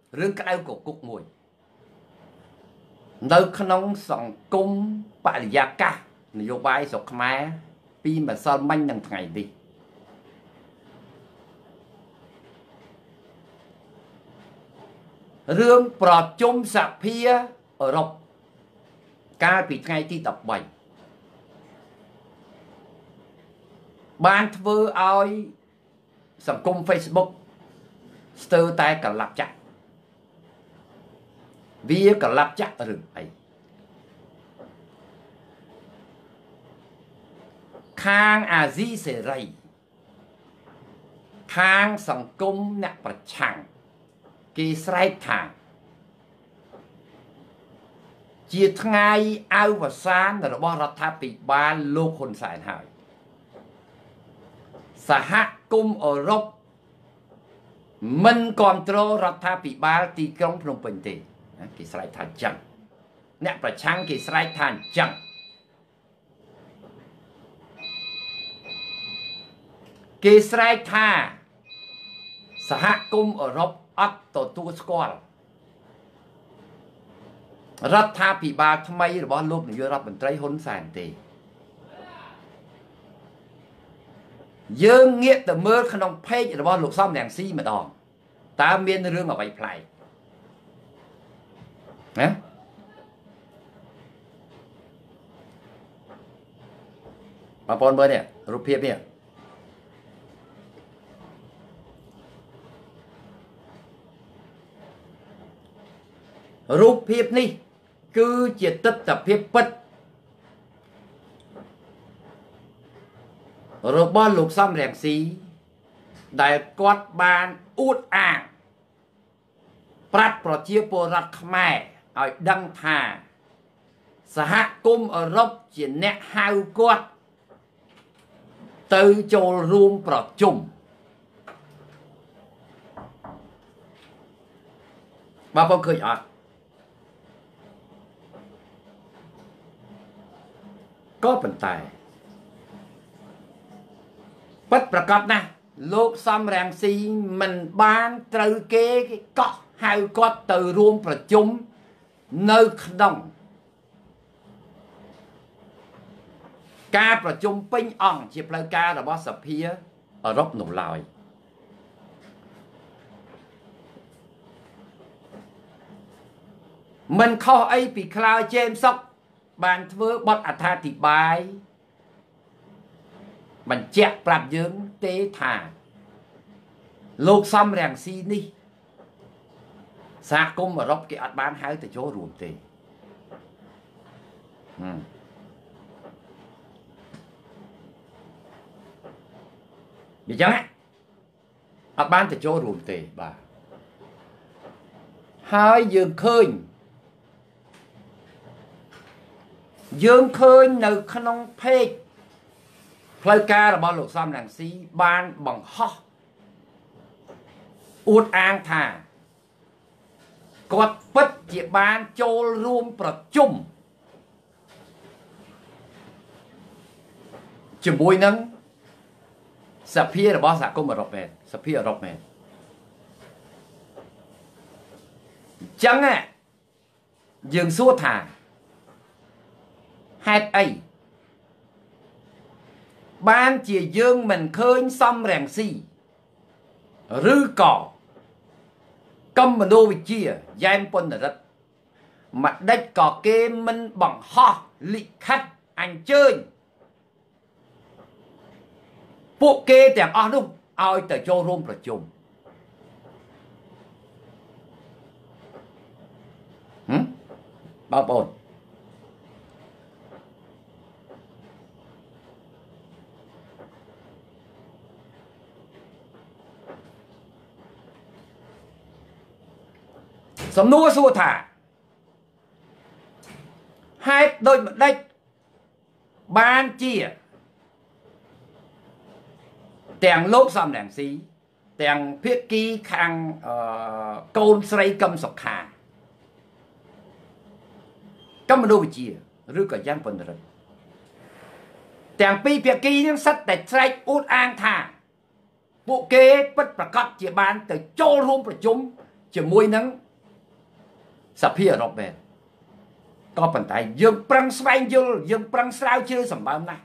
រឿងក្តៅកគុកមួយនៅក្នុងសង្គមបរិយាកាសនយោបាយស្រុកខ្មែរពីម្សិលមិញនឹងថ្ងៃនេះរឿងប្រជុំសភាអឺរ៉ុបកាលពីថ្ងៃទី13បានធ្វើឲ្យសង្គម Facebook ស្ទើរតែកលាប់ចាក់វាកលាប់ចាក់រឿងអីខាងអាស៊ីសេរីខាងសង្គមអ្នកប្រឆាំងគេស្រែកថាជាថ្ងៃអវសានរបស់រដ្ឋាភិបាលលោកហ៊ុនសែនហើយសហគមន៍អឺរ៉ុបមិនគ្រប់គ្រងរដ្ឋាភិបាលទីក្រុងភ្នំពេញទេគេស្រែកថាអញ្ចឹងអ្នកប្រឆាំងគេស្រែកថាអញ្ចឹងគេស្រែកថាសហគមន៍អឺរ៉ុបអត់ទទួលស្គាល់រដ្ឋាភិបាលថ្មីរបស់លោកនាយករដ្ឋមន្ត្រីហ៊ុនសែនទេយើងងាកទៅមើលក្នុងเพจរបស់លោកសំរងស៊ីម្ដងតើមានរឿងអ្វីប្លែកណាបងប្អូនមើលនេះរូបភាពនេះរូបភាពនេះគឺជាទិដ្ឋភាពពិតរបស់លោកសំរងស៊ីដែលគាត់បានអួតអាងប្រាប់ប្រជាពលរដ្ឋខ្មែរឲ្យដឹងថាសហគមន៍អឺរ៉ុបជាអ្នកហៅគាត់ទៅចូលរួមប្រជុំបងប្អូនឃើញអត់ក៏ប៉ុន្តែពិតប្រាកដណាស់លោកសំរងស៊ីមិនបានត្រូវគេកោះហៅគាត់ទៅរួមប្រជុំនៅក្នុងការប្រជុំពេញអង្គជាផ្លូវការរបស់សភាអឺរ៉ុបនោះឡើយមិនខុសអីពីខ្លោចចេមសុកបានធ្វើបទអត្ថាធិប្បាយបញ្ជាក់ប្រាប់យើងទេថាលោកសំរងស៊ីនេះសហគមន៍អឺរ៉ុបគេអត់បានហៅទៅចូលរួមទេអញ្ចឹងអត់បានទៅចូលរួមទេបាទហើយយើងឃើញនៅក្នុងเพจផ្លូវការរបស់លោកសំរងស៊ីបានបង្ហោះអួតអាងថាគាត់ពិតជាបានចូលរួមប្រជុំជាមួយនឹងសភារបស់សហគមន៍អឺរ៉ុបមែនសភាអឺរ៉ុបមែនអញ្ចឹងយើងសួរថាហេតុអីបានជាយើងមិនឃើញសំរងស៊ីឬក៏កុម្មុយនីសវិជ្ជាយ៉ែមប៉ុនរិទ្ធមកដេចក៏គេមិនបង្ហោះលិខិតអញ្ជើញពួកគេទាំងអស់នោះឲ្យទៅចូលរួមប្រជុំបងប្អូនសំណួរសួរថាហេតុដូចម្ដេចបានជាទាំងលោកសំរងស៊ីទាំងភាគីខាងកូនស្រីកឹមសុខាកុម្មុយនីសវិជ្ជាឬក៏យ៉ាងប៉ុនរិទ្ធទាំងពីរភាគីនឹងសិតតែស្រែកអួតអាងថាពួកគេពិតប្រាកដជាបានទៅចូលរួមប្រជុំជាមួយនឹងសភាអឺរ៉ុបមែនក៏ប៉ុន្តែយើងប្រឹងស្វែងយល់យើងប្រឹងស្រាវជ្រាវសម្បើមណាស់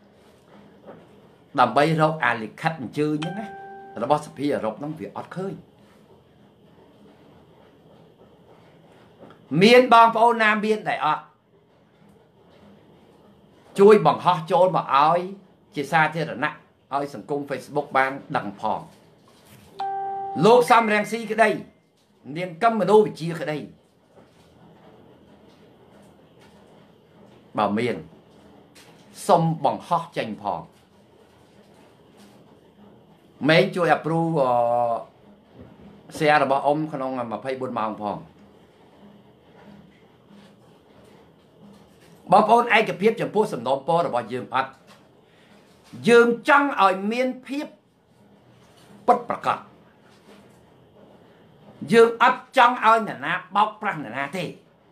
ដើម្បីរកអាលិខិតអញ្ជើញហ្នឹងណារបស់សភាអឺរ៉ុបហ្នឹងវាអត់ឃើញមានបងប្អូនណាមានតែអត់ជួយបង្ហោះចូលមកឲ្យជាសាធារណៈឲ្យសង្គម Facebook បានដឹងផងលោកសំរងស៊ីក្តីនាងកឹមមនោវិជ្ជាក្តីបើមានសុំបង្ហោះចេញផងម៉េងជួយ approve share របស់អ៊ំក្នុង24ម៉ោងផងបងប្អូនឯកភាពចំពោះសំណូមពររបស់យើងអត់យើងចង់ឲ្យមានភាពពិតប្រាកដយើងអត់ចង់ឲ្យអ្នកណាបោកប្រាស់អ្នកណាទេ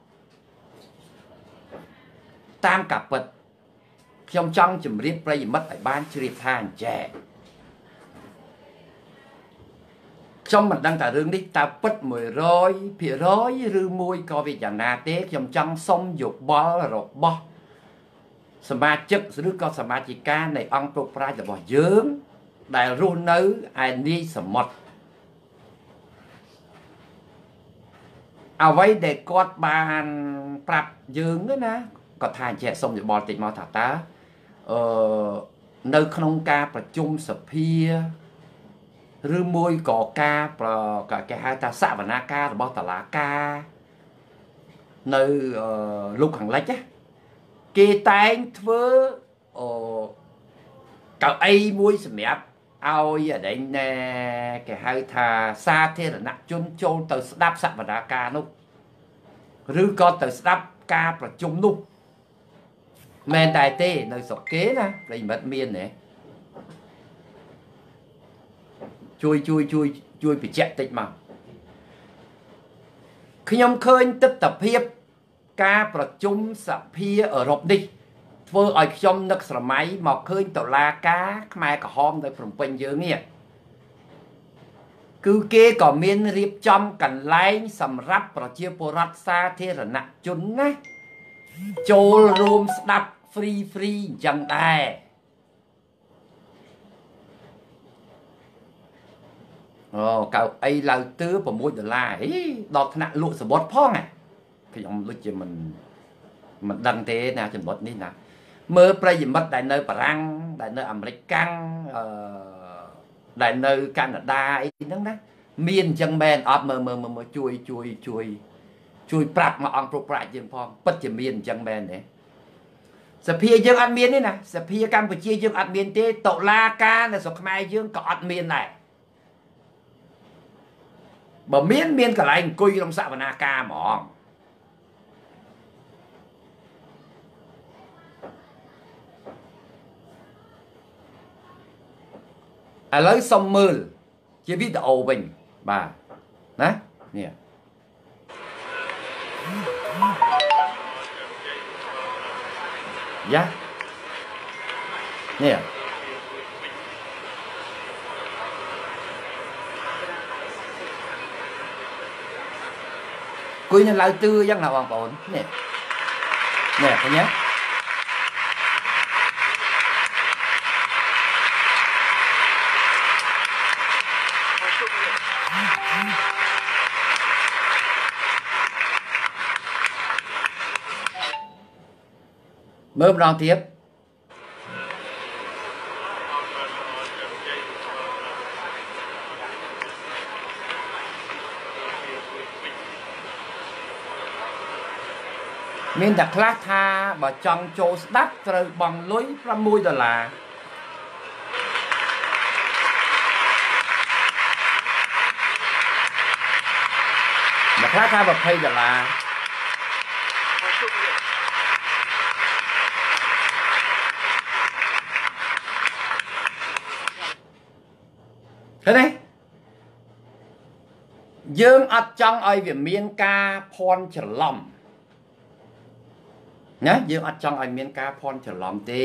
តាមការពិតខ្ញុំចង់ជម្រាបប្រិយមិត្តឲ្យបានជ្រាបថាអញ្ចេះខ្ញុំមិនដឹងថារឿងនេះតើពិត 100% ឬមួយក៏វាយ៉ាងណាទេខ្ញុំចង់សុំយោបល់របស់សមាជិកឬក៏សមាជិកានៃអង្គពុកប្រាជ្ញរបស់យើងដែលរស់នៅឯនាយសមុទ្រអ្វីដែលគាត់បានប្រាប់យើងណាគាត់ថាអញ្ចឹងសុំយោបល់តិចមកថាតើនៅក្នុងការប្រជុំសភាឬមួយក៏ការគេហៅថាសវនាការរបស់តុលាការនៅលោកខាងលិចគេតែងធ្វើកៅអីមួយសម្រាប់ឲ្យអដែងណែគេហៅថាសាធារណជនចូលទៅស្ដាប់សវនាការនោះឬក៏ទៅស្ដាប់ការប្រជុំនោះមែនតែទេនៅស្រុកគេណាប្រិមិត្តមានទេជួយបញ្ជាក់តិចមកខ្ញុំឃើញទស្សនវិជ្ជាការប្រជុំសភាអឺរ៉ុបនេះធ្វើឲ្យខ្ញុំនឹកស្រមៃមកឃើញតុលាការខ្មែរក្រហមនៅភ្នំពេញយើងនេះគឺគេក៏មានរៀបចំកន្លែងសម្រាប់ប្រជាពលរដ្ឋសាធារណជនណាចូលរួមស្ដាប់ free អញ្ចឹងដែរកៅអីឡៅទឿ$6ដល់ថ្នាក់លក់សបុតផងខ្ញុំដូចជាមិនដឹងទេណាចំណុចនេះណាមើលប្រិយមិត្តដែលនៅបារាំងដែលនៅអាមេរិកកាំងដែលនៅកាណាដាអីហ្នឹងណាមានអញ្ចឹងមែនអត់មើលជួយប្រាប់មកអង្គប្រប្រាជ្ញយើងផងពិតជាមានអញ្ចឹងមែនទេសភាយើងអត់មានទេណាសភាកម្ពុជាយើងអត់មានទេតុលាការនៅស្រុកខ្មែរយើងក៏អត់មានដែរបើមានកន្លែងអង្គុយក្នុងសវនាការហ្មងឥឡូវសុំមើលជាវីដេអូវិញបាទណានេះយ៉ានេះគួយនៅឡៅទឿអញ្ចឹងណាបងប្អូននេះឃើញទេមើលម្ដងទៀតមានតែខ្លះថាបើចង់ចូលស្ដាប់ត្រូវបង់លុយ$6អ្នកខ្លះថា$20ឃើញទេយើងអត់ចង់ឲ្យវាមានការភ័ន្តច្រឡំណាយើងអត់ចង់ឲ្យមានការភ័ន្តច្រឡំទេ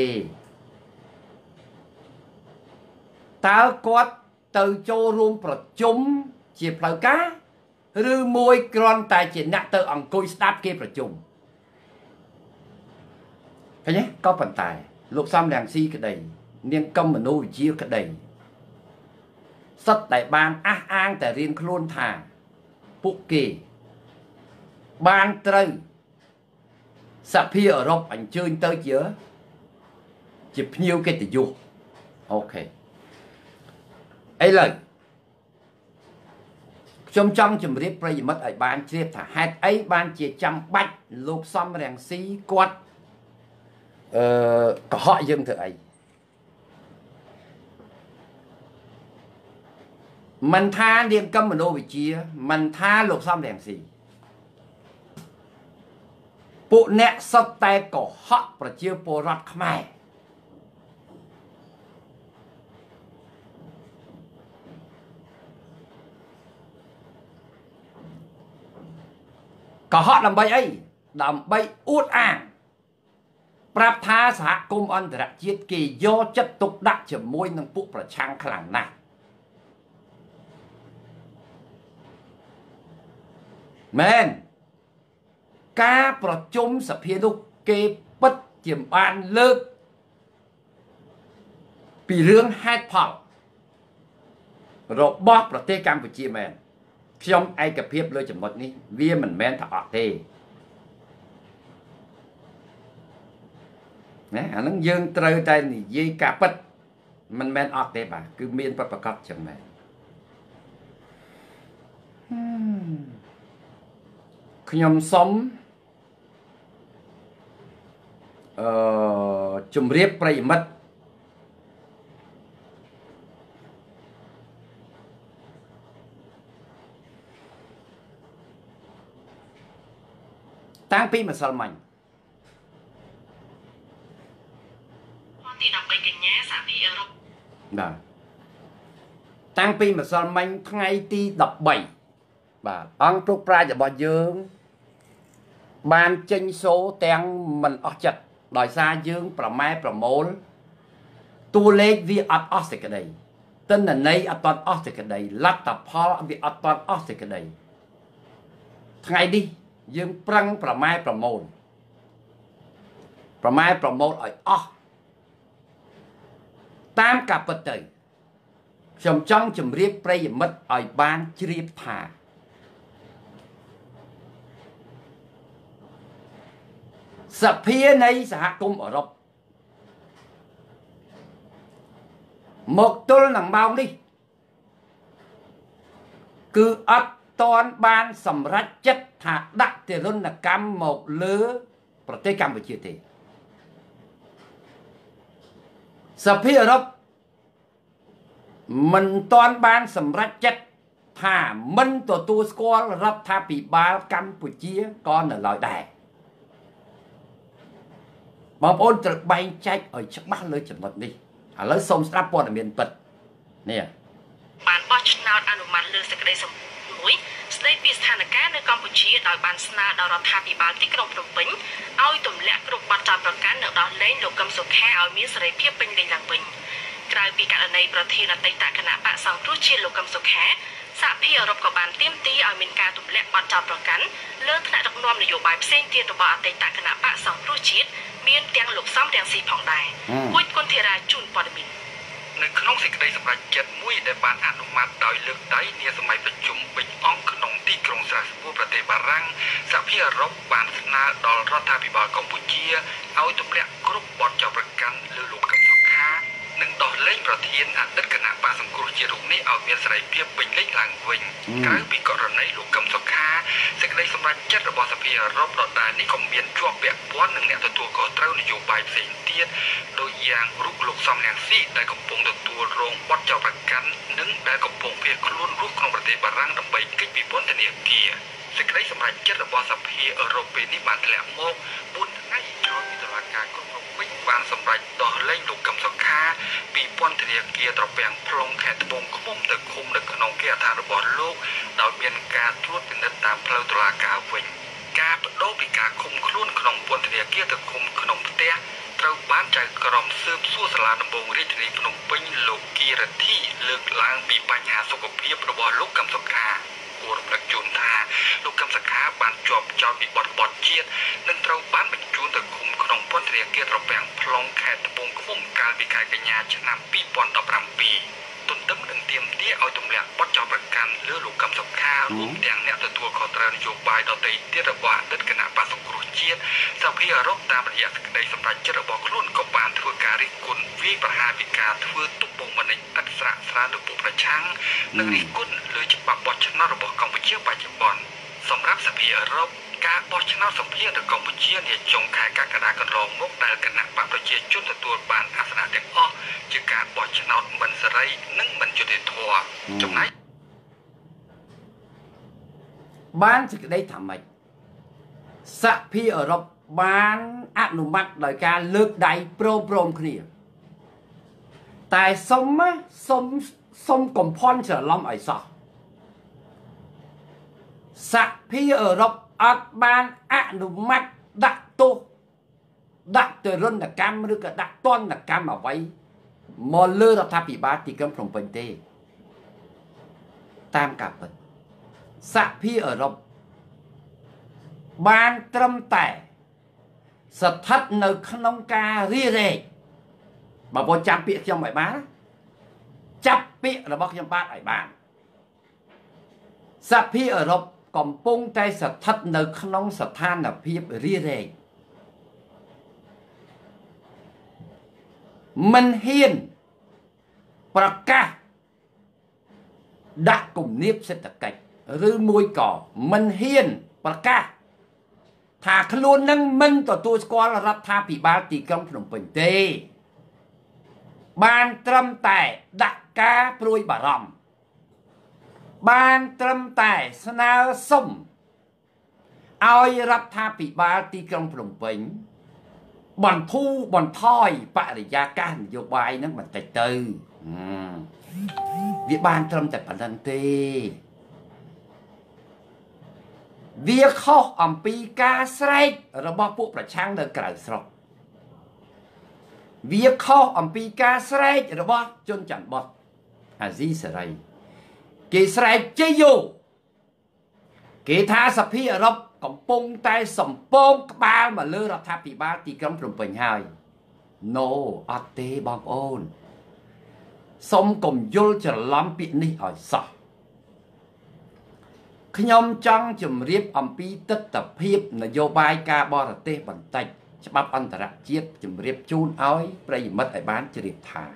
តើគាត់ទៅចូលរួមប្រជុំជាផ្លូវការឬមួយគ្រាន់តែជាអ្នកទៅអង្គុយស្ដាប់គេប្រជុំឃើញទេក៏ប៉ុន្តែលោកសំរងស៊ីក្តីនាងកឹមមនុវិជ្ជាក្តីសិតតែបានអះអាងតែរៀងខ្លួនថាពួកគេបានត្រូវសភាអឺរ៉ុបអញ្ជើញទៅជាភ្ញៀវកិត្តិយសអូខេឥឡូវខ្ញុំចង់ជម្រាបប្រិយមិត្តឲ្យបានជ្រាបថាហេតុអីបានជាចាំបាច់លោកសំរងស៊ីគាត់កុហកយើងធ្វើអីមិនថានាងកឹមមនោវិជ្ជាមិនថាលោកសំរងស៊ីពួកអ្នកសុទ្ធតែកុហកប្រជាពលរដ្ឋខ្មែរកុហកដើម្បីអីដើម្បីអួតអាងប្រាប់ថាសហគមន៍អន្តរជាតិគេយកចិត្តទុកដាក់ជាមួយនឹងពួកប្រឆាំងខ្លាំងណាស់មែនការប្រជុំសភានោះគេពិតជាបានលើកពីរឿងហេតុផលរបស់ប្រទេសកម្ពុជាមែនខ្ញុំឯកភាពលើចំណុចនេះវាមិនមែនថាអត់ទេណាអានឹងយើងត្រូវតែនិយាយការពិតមិនមែនអត់ទេបាទគឺមានប្រកបចឹងមែនខ្ញុំសុំជម្រាបប្រិយមិត្តតាំងពីម្សិលមិញទី13កញ្ញាសហភាពអឺរ៉ុបបាទតាំងពីម្សិលមិញថ្ងៃទី13បាទអង្គព្រឹកប្រាជ្ញរបស់យើងបានចេញសូទាំងមិនអស់ចិត្តដោយសារយើងប្រម៉ែប្រមូលតួលេខវាអត់អស់សេចក្តីទិន្នន័យអត់ទាន់អស់សេចក្តីលទ្ធផលវាអត់ទាន់អស់សេចក្តីថ្ងៃនេះយើងប្រឹងប្រម៉ែប្រមូលឲ្យអស់តាមការពិតទៅខ្ញុំចង់ជម្រាបប្រិយមិត្តឲ្យបានជ្រាបថាសភានៃសហគមន៍អឺរ៉ុបមកទល់នឹងម៉ោងនេះគឺអត់តាន់បានសម្រេចចិត្តថាដាក់ទរណកម្មមកលើប្រទេសកម្ពុជាទេសភាអឺរ៉ុបមិនតាន់បានសម្រេចចិត្តថាមិនទទួលស្គាល់រដ្ឋាភិបាលកម្ពុជាក៏នៅឡើយដែរបងប្អូនត្រូវបែងចែកឲ្យច្បាស់លើចំណុចនេះឥឡូវសូមស្ដាប់ព័ត៌មានពិតនេះបានបោះឆ្នោតអនុម័តលើសេចក្តីសម្រេចមួយស្ដីពីស្ថានភាពនៅកម្ពុជាដោយបានស្នើដល់រដ្ឋាភិបាលទីក្រុងភ្នំពេញឲ្យទម្លាក់គ្រប់បទចោទប្រកាន់នៅដល់លែងលោកកឹមសុខាឲ្យមានសេរីភាពពេញលេញឡើងវិញក្រៅពីករណីប្រធានអតីតគណៈបក្សសង្គ្រោះជាតិលោកកឹមសុខាសហភាពអឺរ៉ុបក៏បានទាមទារឲ្យមានការទម្លាក់បទចោទប្រកាន់លើថ្នាក់ដឹកនាំនយោបាយផ្សេងទៀតរបស់អតីតគណៈបក្សសង្គ្រោះជាតិមានទាំងលោកសំរងស៊ីផងដែរគួយគុណធារាជូនព័ត៌មាននៅក្នុងសេចក្តីសម្រេចចិត្តមួយដែលបានអនុម័តដោយលើកដៃនាសម័យប្រជុំពេញអង្គក្នុងទីក្រុងស្រាស្បួរប្រទេសបារាំងសហភាពអឺរ៉ុបបានស្នើដល់រដ្ឋាភិបាលកម្ពុជាឲ្យទម្លាក់គ្រប់បទចោទប្រកាន់លើលោកកឹមសុខានិងដោះលែងប្រធានអតីតគណៈបក្សសង្គ្រោះជាតិរូបនេះឲ្យមានសេរីភាពពេញលេញឡើងវិញក្រៅពីករណីលោកកឹមសុខាសេចក្តីសម្រេចចិត្តរបស់សភាអឺរ៉ុបដដែលនេះក៏មានជាប់ពាក់ព័ន្ធនឹងអ្នកទទួលខុសត្រូវនយោបាយផ្សេងទៀតដូចយ៉ាងរូបលោកសំរងស៊ីដែលកំពុងទទួលរងបទចោទប្រកាន់និងដែលកំពុងភៀសខ្លួនរស់ក្នុងប្រទេសបារាំងដើម្បីគេចពីពន្ធនាគារសេចក្តីសម្រេចចិត្តរបស់សភាអឺរ៉ុបពេលនេះបានធ្លាក់មក4ថ្ងៃក្រោយពីតុលាការក្រុងភ្នំពេញបានសម្រេចដោះលែងលោកកឹមសុខាពីពន្ធនាគារត្រពាំង plong ខេត្តត្បូងឃ្មុំទៅឃុំនៅក្នុងគេហដ្ឋានរបស់លោកដោយមានការត្រួតពិនិត្យតាមផ្លូវតុលាការវិញការបដូរពីការឃុំខ្លួនក្នុងពន្ធនាគារទៅឃុំក្នុងផ្ទះត្រូវបានចៅក្រមស៊ើបសួរសាលាដំបងរាជធានីភ្នំពេញលោកគីរធីលើកឡើងពីបញ្ហាសុខភាពរបស់លោកកឹមសុខាគួររំលឹកជូនថាបានជាប់ចោទពីបទក្បត់ជាតិនិងត្រូវបានបញ្ជូនទៅឃុំក្នុងពន្ធនាគារត្រពាំង plong ខេត្តត្បូងឃ្មុំកាលពីខែកញ្ញាឆ្នាំ2017 ទន្ទឹមនឹងទាមទារឲ្យទម្លាក់បទចោទប្រកាន់លើលោកកឹមសុខារួមទាំងអ្នកទទួលខុសត្រូវនយោបាយដទៃទៀតរបស់អតីតគណៈបក្សសង្គ្រោះជាតិសហភាពអឺរ៉ុបតាមរយៈសេចក្តីសម្រេចចិត្តរបស់ខ្លួនក៏បានធ្វើការរិះគន់វាយប្រហារពីការធ្វើទុកបុកម្នេញឥតស្រាកស្រានលើពួកប្រឆាំងនិងរិះគន់លើច្បាប់បោះឆ្នោតរបស់កម្ពុជាបច្ចុប្បន្នសម្រាប់សហភាពអឺរ៉ុបការបោះឆ្នោតសម្ភារនៅកម្ពុជានាចុងខែកក្កដាកន្លងមកដែលគណៈបកប្រជាជនទទួលបានអាសនៈទាំងអស់ជាការបោះឆ្នោតមិនសេរីនិងមិនយុត្តិធម៌ចំណែកបានសេចក្តីថាម៉េចសហភាពអឺរ៉ុបបានអនុម័តដោយការលើកដៃព្រមគ្នាតែសុំកំផន់ច្រឡំឲ្យសោះសហភាពអឺរ៉ុបអត់បានអនុម័តដាក់ទោសដាក់ទរណកម្មឬក៏ដាក់ទណ្ឌកម្មអ្វីមកលើរដ្ឋាភិបាលទីក្រុងភ្នំពេញទេតាមការពិតសហភាពអឺរ៉ុបបានត្រឹមតែស្ថិតនៅក្នុងការរារែកបើបងចាំពាក្យខ្ញុំឲ្យបានចាប់ពាក្យរបស់ខ្ញុំបាទឲ្យបានសហភាពអឺរ៉ុបកំពុងតែស្ថិតនៅក្នុងស្ថានភាពរារែកមិនហ៊ានប្រកាសដាក់គំនាបសេដ្ឋកិច្ចឬមួយក៏មិនហ៊ានប្រកាសថាខ្លួននឹងមិនទទួលស្គាល់រដ្ឋាភិបាលទីក្រុងភ្នំពេញទេបានត្រឹមតែដាក់ការព្រួយបារម្ភបានត្រឹមតែស្នើសុំឲ្យរដ្ឋាភិបាលទីក្រុងភ្នំពេញបន្ធថយបរិយាកាសនយោបាយហ្នឹងបន្តិចទៅវាបានត្រឹមតែប៉ុណ្្នឹងទេវាខុសអំពីការស្រែករបស់ពួកប្រឆាំងនៅក្រៅស្រុកវាខុសអំពីការស្រែករបស់ជនច័ន្ទបតអាស៊ីសេរីគេស្រែកជ័យយោគេថាសហភាពអឺរ៉ុបកំពុងតែសំពងក្បាលមកលើរដ្ឋាភិបាលទីក្រុងភ្នំពេញហើយ No អត់ទេបងប្អូនសូមកុំយល់ច្រឡំពាក្យនេះឲ្យសោះខ្ញុំចង់ជម្រាបអំពីទស្សនភាពនយោបាយការបរទេសបន្តិចច្បាប់អន្តរជាតិជម្រាបជូនឲ្យប្រិយមិត្តឲ្យបានជ្រាបថា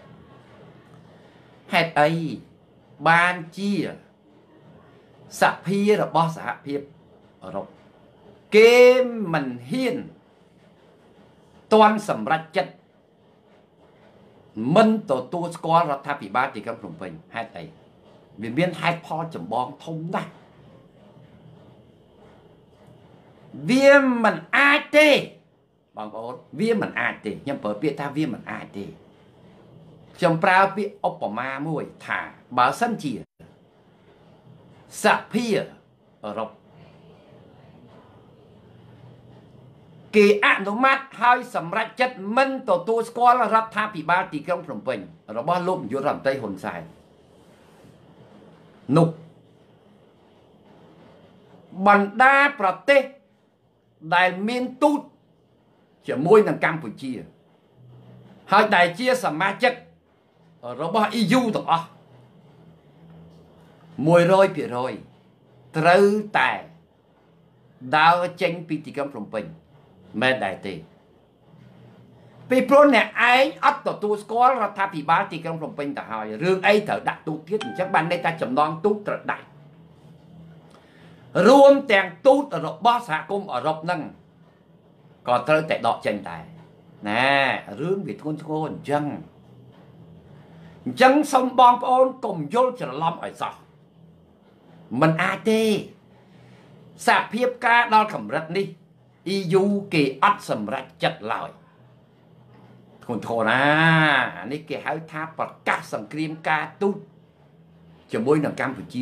ហេតុអីបានជាសភារបស់សហភាពអឺរ៉ុបគេមិនហ៊ានទាន់សម្រេចចិត្តមិនទទួលស្គាល់រដ្ឋាភិបាលទីក្រុងភ្នំពេញហេតុអីវាមានហេតុផលចម្បងធំណាស់វាមិនអាចទេបងប្អូនវាមិនអាចទេខ្ញុំប្រើពាក្យថាវាមិនអាចទេខ្ញុំប្រើពាក្យឧបមាមួយថាបើសិនជាសហភាពអឺរ៉ុបគេអនុម័តឲ្យសម្រេចចិត្តមិនទទួលស្គាល់រដ្ឋាភិបាលទីក្រុងភ្នំពេញរបស់លោកនាយករដ្ឋមន្ត្រីហ៊ុនសែននោះបណ្ដាប្រទេសដែលមានទូតជាមួយនឹងកម្ពុជាហើយដែលជាសមាជិករបស់ EU ទាំងអស់ 100% ត្រូវតែដើរចេញពីទីក្រុងភ្នំពេញមែនដែរទេពីព្រោះអ្នកឯងអត់ទទួលស្គាល់រដ្ឋាភិបាលទីក្រុងភ្នំពេញទៅហើយរឿងអីត្រូវដាក់ទូតទៀតអញ្ចឹងបានន័យថាចំណងទូតត្រូវដាក់រួមទាំងទូតរបស់សហគមន៍អឺរ៉ុបហ្នឹងក៏ត្រូវតែដកចេញដែរណែរឿងវាធ្ងន់ធ្ងរអញ្ចឹងសូមបងប្អូនកុំយល់ច្រឡំឲ្យសោះមិនអាចទេសហភាពការដល់កម្រិតនេះ EU គេអត់សម្រេចចិត្តឡើយធ្ងន់ធ្ងរណានេះគេហៅថាប្រកាសសង្គ្រាមការទូតជាមួយនឹងកម្ពុជា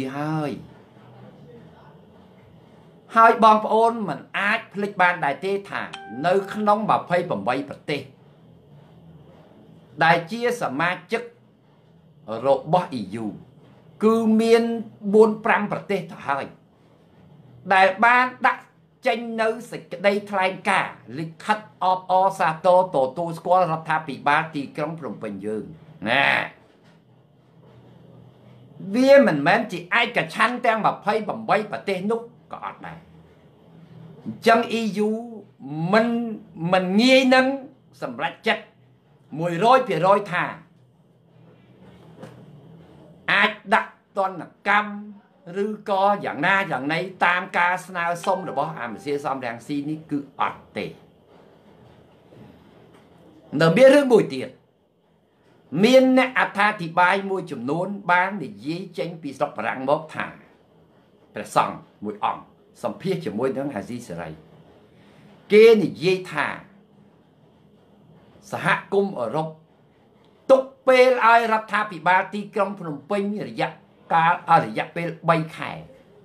ហើយបងប្អូនមិនអាចភ្លេចបានដែរទេថានៅក្នុង28ប្រទេសដែលជាសមាជិករបស់ EU គឺមាន 4-5 ប្រទេសទៅហើយដែលបានដាក់ចេញនៅសេចក្តីថ្លែងការណ៍លិខិតអបអរសាទរទទួលស្គាល់រដ្ឋាភិបាលទីក្រុងភ្នំពេញយើងណាវាមិនមែនជាឯកច្ឆន្ទទាំង28ប្រទេសនោះក៏អត់ដែរអញ្ចឹង EU មិនងាយនឹងសម្រេចចិត្ត 100% ថាអាចដាក់ទណ្ឌកម្មឬក៏យ៉ាងណាយ៉ាងណីតាមការស្នើសុំរបស់អាមេរិកសំរងស៊ីនេះគឺអត់ទេនៅមានរឿងមួយទៀតមានអ្នកអត្ថាធិប្បាយមួយចំនួនបាននិយាយចេញពីស្រុកបារាំងមកថាព្រះសង្ឃមួយអង្គសម្ភាសជាមួយនឹងហាស៊ីសេរីគេនិយាយថាសហគមន៍អឺរ៉ុបទុកពេលឲ្យរដ្ឋាភិបាលទីក្រុងភ្នំពេញរយៈពេល3ខែ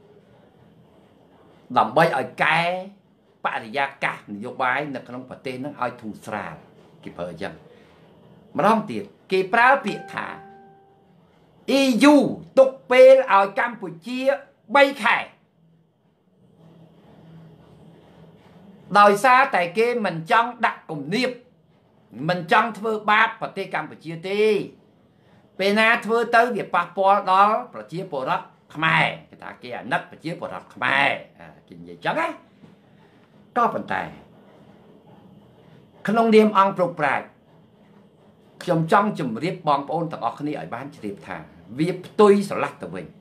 ដើម្បីឲ្យកែបរិយាកាសនយោបាយនៅក្នុងប្រទេសនឹងឲ្យធូរស្រាលគេប្រើអញ្ចឹងម្ដងទៀតគេប្រើពាក្យថា EU ទុកពេលឲ្យកម្ពុជា3ខែដោយសារតែគេមិនចង់ដាក់គំនាបមិនចង់ធ្វើបាបប្រទេសកម្ពុជាទេពេលណាធ្វើទៅវាប៉ះពាល់ដល់ប្រជាពលរដ្ឋខ្មែរគេថាគេអាណិតប្រជាពលរដ្ឋខ្មែរគេនិយាយចឹងណាក៏ប៉ុន្តែក្នុងនាមអង្គប្រកប្រាជ្ញខ្ញុំចង់ជម្រាបបងប្អូនទាំងអស់គ្នាឲ្យបានជ្រាបថាវាផ្ទុយស្រឡះទៅវិញ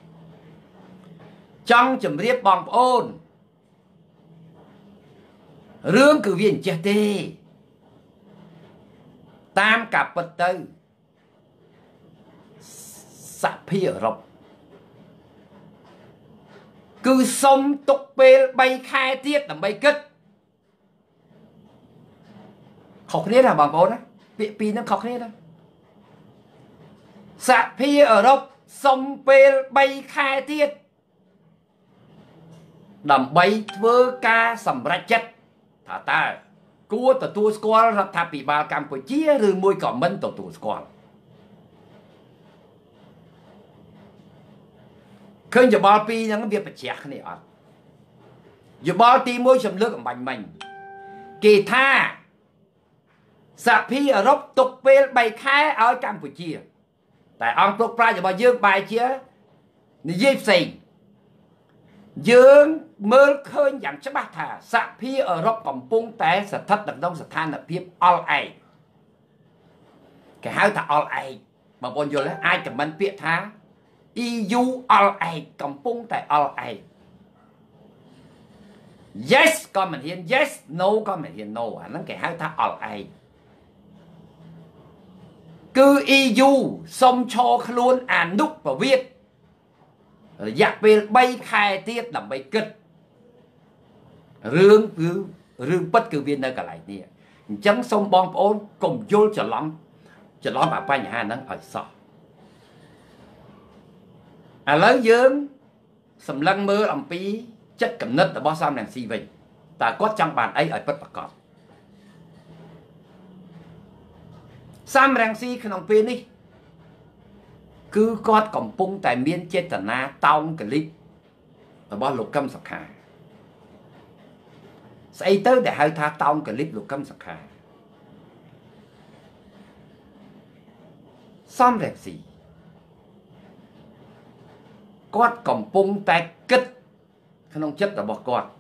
ចង់ជម្រាបបងប្អូនរឿងគឺវាអញ្ចេះទេតាមការពិតទៅសហភាពអឺរ៉ុបគឺសុំទុកពេល3ខែទៀតដើម្បីគិតខុសគ្នាណាបងប្អូនណាពាក្យពីរហ្នឹងខុសគ្នាណាសហភាពអឺរ៉ុបសុំពេល3ខែទៀតដើម្បីធ្វើការសម្រេចចិត្តថាតើគួរទទួលស្គាល់រដ្ឋាភិបាលកម្ពុជាឬមួយក៏មិនទទួលស្គាល់ឃើញយោបល់ពីរហ្នឹងវាប្រជ្រះគ្នាអត់យោបល់ទី1ខ្ញុំលើកអំបញ្ញមិញគេថាសហភាពអឺរ៉ុបទុកពេល3ខែឲ្យកម្ពុជាតែអង្គប្រកប្រាជ្ញរបស់យើងបែរជានិយាយផ្សេងយើងមើលឃើញយ៉ាងច្បាស់ថាសហភាពអឺរ៉ុបកំពុងតែស្ថិតនៅក្នុងស្ថានភាពអល់ឯងគេហៅថាអល់ឯងបងប្អូនយល់ទេអាចខមមិនពាក្យថា EU អល់ឯងកំពុងតែអល់ឯង Yes ក៏មិនហ៊ាន Yes No ក៏មិនហ៊ាន No អាហ្នឹងគេហៅថាអល់ឯងគឺ EU សុំឈរខ្លួនអនុប្រវេតរយៈពេល3ខែទៀតដើម្បីគិតរឿងពិតគឺវានៅកន្លែងនេះអញ្ចឹងសូមបងប្អូនកុំយល់ច្រឡំអាបញ្ហាហ្នឹងឲ្យសោះឥឡូវយើងសម្លឹងមើលអំពីចិត្តគំនិតរបស់សំរងស៊ីវិញតើគាត់ចង់បានអីឲ្យពិតប្រាកដសំរងស៊ីក្នុងពេលនេះគឺគាត់កំពុងតែមានចេតនាតោងកលិបរបស់លោកកឹមសុខាស្អីទៅដែលហៅថាតោងកលិបលោកកឹមសុខាសំរងស៊ីគាត់កំពុងតែគិតក្នុងចិត្តរបស់គាត់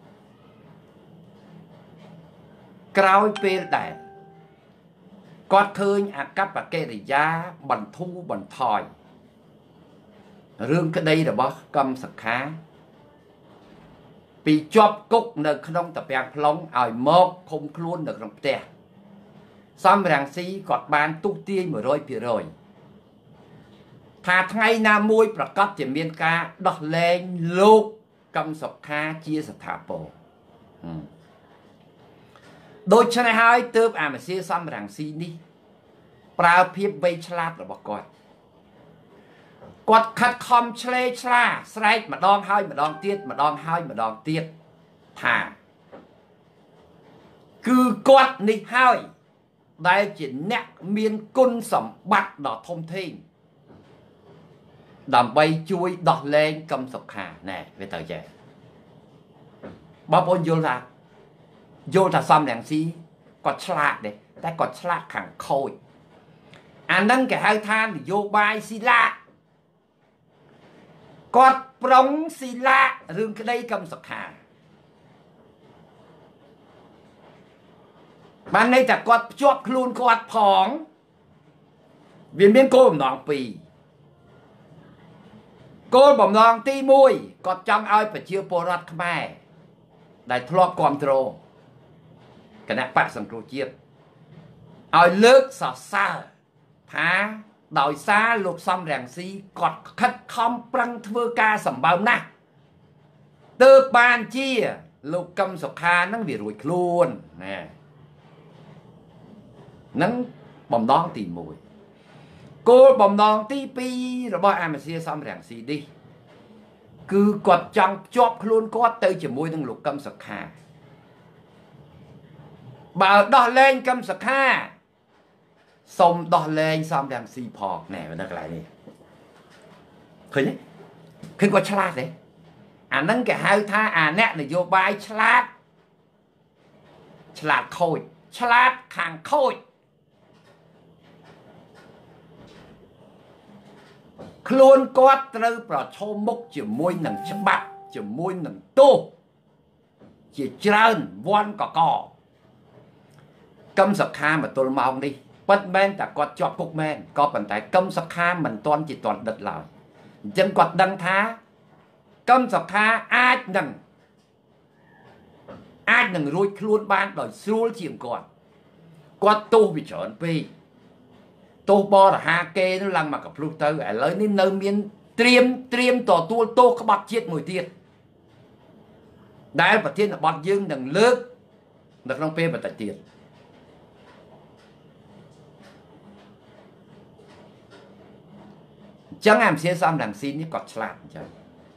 ក្រោយពេលដែលគាត់ឃើញអកប្បកិរិយាបន្ធូរបន្ថយរឿងក្តីរបស់កឹមសុខាពីជាប់គុកនៅក្នុងតាពាំង plong ឲ្យមកឃុំខ្លួននៅក្នុងផ្ទះសំរងស៊ីគាត់បានទុះទាយ 100% ថាថ្ងៃណាមួយប្រកាសជាមានការដោះលែងលោកកឹមសុខាជាស្ថាពរដូច្នេះហើយទើបអាមេស៊ីសំរងស៊ីនេះប្រើភាពវៃឆ្លាតរបស់គាត់ខិតខំឆ្លេឆ្លាស្រែកម្ដងហើយម្ដងទៀតម្ដងហើយម្ដងទៀតថាគឺគាត់នេះហើយដែលជាអ្នកមានគុណសម្បត្តិដ៏ធំធេងដើម្បីជួយដោះលែងកឹមសុខាណែវាទៅចេះបងប្អូនយល់ថាសំរងស៊ីគាត់ឆ្លាតដែរតែគាត់ឆ្លាតខាងខូចអានឹងគេហៅថានយោបាយស៊ីឡាគាត់ប្រុងស៊ីឡារឿងក្តីកឹមសុខាបានន័យថាគាត់ភ្ជាប់ខ្លួនគាត់ផងវាមានគោលបំណងពីរគោលបំណងទី1គាត់ចង់ឲ្យប្រជាពលរដ្ឋខ្មែរដែលធ្លាប់គ្រប់គ្រងគណៈបកសង្គ្រោះជាតិឲ្យលើកសរសើរថាដោយសារលោកសំរងស៊ីគាត់ខិតខំប្រឹងធ្វើការសម្បើមណាស់ទើបបានជាលោកកឹមសុខានឹងវារួចខ្លួនណានឹងបំណងទី1គោលបំណងទី2របស់អាមេសៀសំរងស៊ីនេះគឺគាត់ចង់ភ្ជាប់ខ្លួនគាត់ទៅជាមួយនឹងលោកកឹមសុខាបើដោះលែងកឹមសុខាសូមដោះលែងសំរងស៊ីផងណែនៅកន្លែងនេះឃើញទេឃើញគាត់ឆ្លាតទេអានឹងគេហៅថាអាអ្នកនយោបាយឆ្លាតខូចឆ្លាតខាងខូចខ្លួនគាត់ត្រូវប្រឈមមុខជាមួយនឹងច្បាប់ជាមួយនឹងទោសជាច្រើនវាន់កកកឹមសុខាមកទល់ម៉ោងនេះពិតមែនតែគាត់ជាប់គុកមែនក៏ប៉ុន្តែកឹមសុខាមិនទាន់ជាទាន់ដិតឡើយអញ្ចឹងគាត់ដឹងថាកឹមសុខាអាចនឹងរួចខ្លួនបានដោយស្រួលជាងគាត់ទោសវាច្រើនពេកទោសបរិហាគេនឹងឡើងមកកភ្លុះទៅឥឡូវនេះនៅមានត្រៀមទទួលទោសក្បត់ជាតិមួយទៀតដែលប្រធានបទយើងនឹងលើកនៅក្នុងពេលបន្តិចទៀតចឹងអាមសៀសំរងស៊ីនេះគាត់ឆ្លាតអញ្ចឹង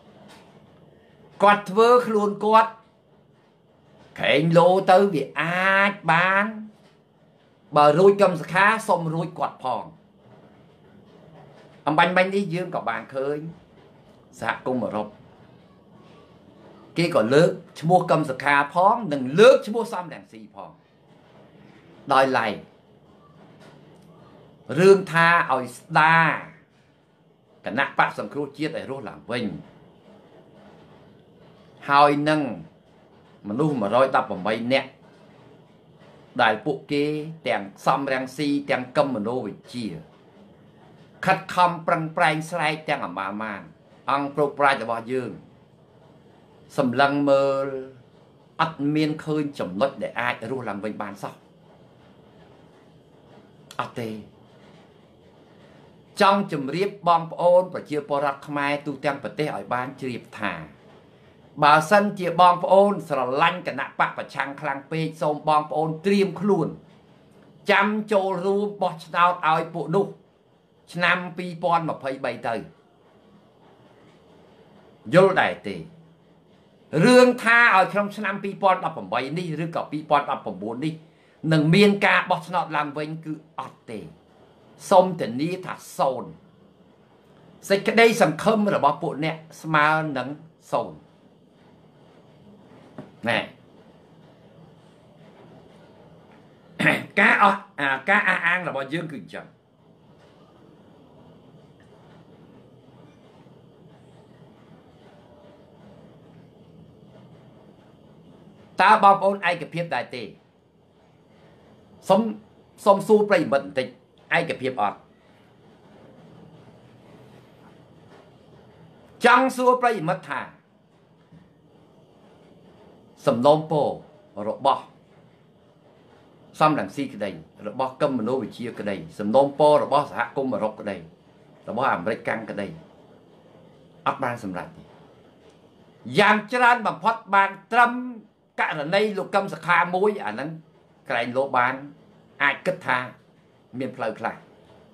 គាត់ធ្វើខ្លួនគាត់ក្រែងលោទៅវាអាចបានបើរួចកឹមសុខាសុំរួចគាត់ផងអំបញ្ញនេះយើងក៏បានឃើញសហគមន៍អឺរ៉ុបគេក៏លើកឈ្មោះកឹមសុខាផងនិងលើកឈ្មោះសំរងស៊ីផងដោយឡែករឿងថាឲ្យស្ដារគណៈបកសង្គ្រោះជាតិឲ្យរស់ឡើងវិញហើយនឹងមនុស្ស118នាក់ដែលពួកគេទាំងសំរងស៊ីទាំងកឹមមនោវិជ្ជាខិតខំប្រឹងប្រែងស្រែកទាំងអមាមានអង្គប្រប្រាជ្ញរបស់យើងសម្លឹងមើលអត់មានឃើញចំណុចដែលអាចរស់ឡើងវិញបានសោះអត់ទេចង់ជម្រាបបងប្អូនប្រជាពលរដ្ឋខ្មែរទូទាំងប្រទេសឲ្យបានជ្រាបថាបើសិនជាបងប្អូនស្រឡាញ់គណៈបកប្រឆាំងខ្លាំងពេកសូមបងប្អូនត្រៀមខ្លួនចាំចូលរួមបោះឆ្នោតឲ្យពួកនោះឆ្នាំ2023ទៅយល់ដែរទេរឿងថាឲ្យក្នុងឆ្នាំ2018នេះឬក៏2019នេះនឹងមានការបោះឆ្នោតឡើងវិញគឺអត់ទេសូមធានាថា0សេចក្តីសង្ឃឹមរបស់ពួកអ្នកស្មើនឹង0ណែការអះអាងរបស់យើងគឺអញ្ចឹងតើបងប្អូនឯកភាពដែរទេសុំសួរប្រិយមិត្តបន្តិចឯកភាពអត់ចង់សួរប្រិយមិត្តថាសំណូមពររបស់សំរងស៊ីក្តីរបស់កឹមមនោវិជ្ជាក្តីសំណូមពររបស់សហគមន៍អឺរ៉ុបក្តីរបស់អាមេរិកកាំងក្តីអត់បានសម្រេចទេយ៉ាងច្រើនបំផុតបានត្រឹមករណីលោកកឹមសុខាមួយអាហ្នឹងក្រែងលោកបានអាចគិតថាមានផ្លូវខ្លះ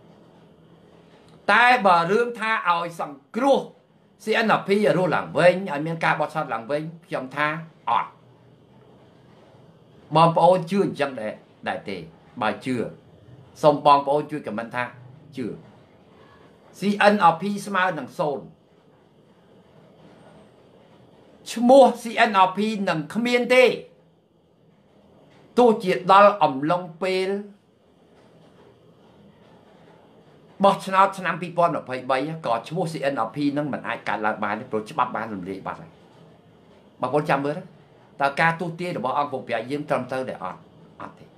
តែបើរឿងថាឲ្យសង្គ្រោះ CNP រស់ឡើងវិញឲ្យមានការបោះឆ្នោតឡើងវិញខ្ញុំថាអត់បងប្អូនជឿអញ្ចឹងដែរទេបើជឿសូមបងប្អូនជួយខមមិនថាជឿ CNP ស្មើនឹង0 ឈ្មោះ CNRP នឹងគ្មានទេទោះជាដល់អំឡុងពេលបោះឆ្នោតឆ្នាំ2023ក៏ឈ្មោះ CNRP នឹងមិនអាចកើតឡើងបានទេព្រោះច្បាប់បានរំលាយបាត់ហើយបងប្អូនចាំមើលតើការទូទាយរបស់អង្គពុប្រាយើងត្រឹមត្រូវដែរអត់ទេ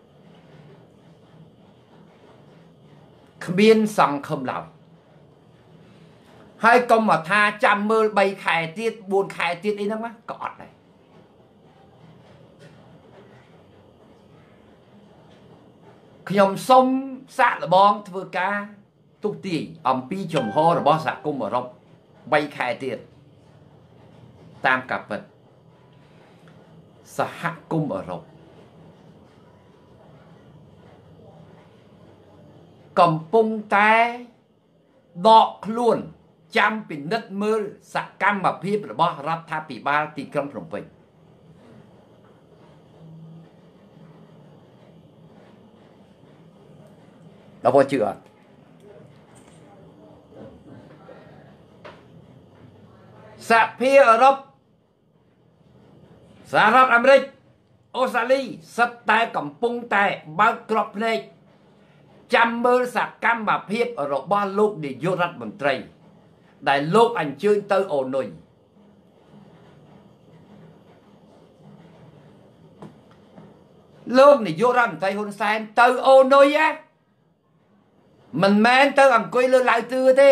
គ្មានសង្ឃឹមឡើយហើយកុំមកថាចាំមើល3ខែទៀត4ខែទៀតអីហ្នឹងក៏អត់ដែរខ្ញុំសូមសាកល្បងធ្វើការទុទាយអំពីចំហរបស់សហគមន៍អឺរ៉ុប3ខែទៀតតាមការពិតសហគមន៍អឺរ៉ុបកំពុងតែដកខ្លួនចាំពិនិត្យមើលសកម្មភាពរបស់រដ្ឋាភិបាលទីក្រុងភ្នំពេញបងប្អូនជឿអត់សហភាពអឺរ៉ុបសហរដ្ឋអាមេរិកអូស្ត្រាលីសិតតែកំពុងតែបើកក្របភ្នែកចាំមើលសកម្មភាពរបស់លោកនាយករដ្ឋមន្ត្រីដែលលោកអញ្ជើញទៅអូនុយលោកនាយករដ្ឋមន្ត្រីហ៊ុនសែនទៅអូនុយមិនមែនទៅអង្គុយលើឡាវទឿទេ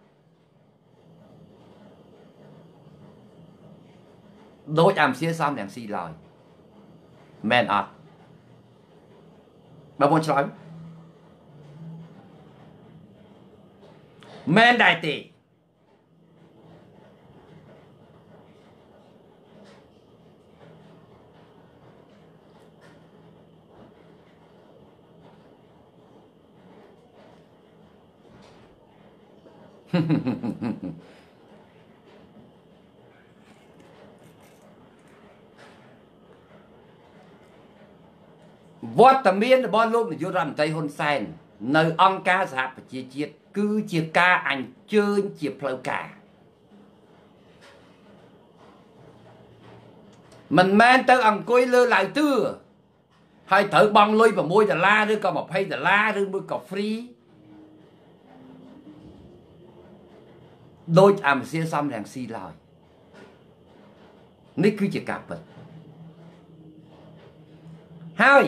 ដូចអាមសៀសំទាំងស៊ីឡើយមែនអត់បងប្អូនឆ្លើយមែនដែរទេវត្តមានរបស់លោកនាយករដ្ឋមន្ត្រីហ៊ុនសែននៅអង្គការសហប្រជាជាតិគឺជាការអញ្ជើញជាផ្លូវការមិនមែនទៅអង្គុយលើឡាវទឿហើយត្រូវបង់លុយ$6ឬក៏$20ឬមួយក៏ free ដូចអាមសៀសំរាំងស៊ីឡើយនេះគឺជាការពិតហើយ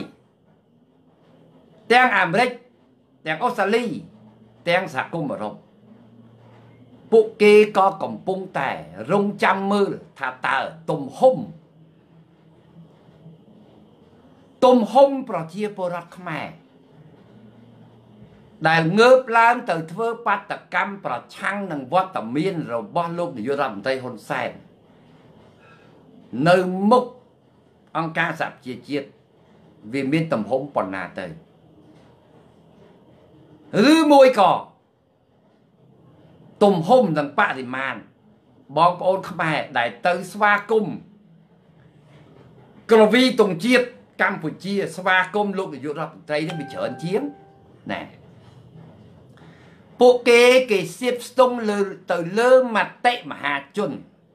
ទាំងអាមេរិកទាំងអូស្ត្រាលីទាំងសហគមន៍អឺរ៉ុបពួកគេក៏កំពុងតែរងចាំមើលថាតើទំហំប្រជាពលរដ្ឋខ្មែរដែលងើបឡើងទៅធ្វើបាតកម្មប្រឆាំងនឹងវត្តមានរបស់លោកនាយករដ្ឋមន្ត្រីហ៊ុនសែននៅមុខអង្គការសហប្រជាជាតិវាមានទំហំប៉ុណ្ណាទៅឬមួយក៏ទំហំនិងបរិមាណបងប្អូនខ្មែរដែលទៅស្វាគមន៍ក្រវីទងជាតិកម្ពុជាស្វាគមន៍លោកនាយករដ្ឋមន្ត្រីនេះវាច្រើនជាងណែពួកគេសៀបស្ទង់ទៅលើមតិមហាជន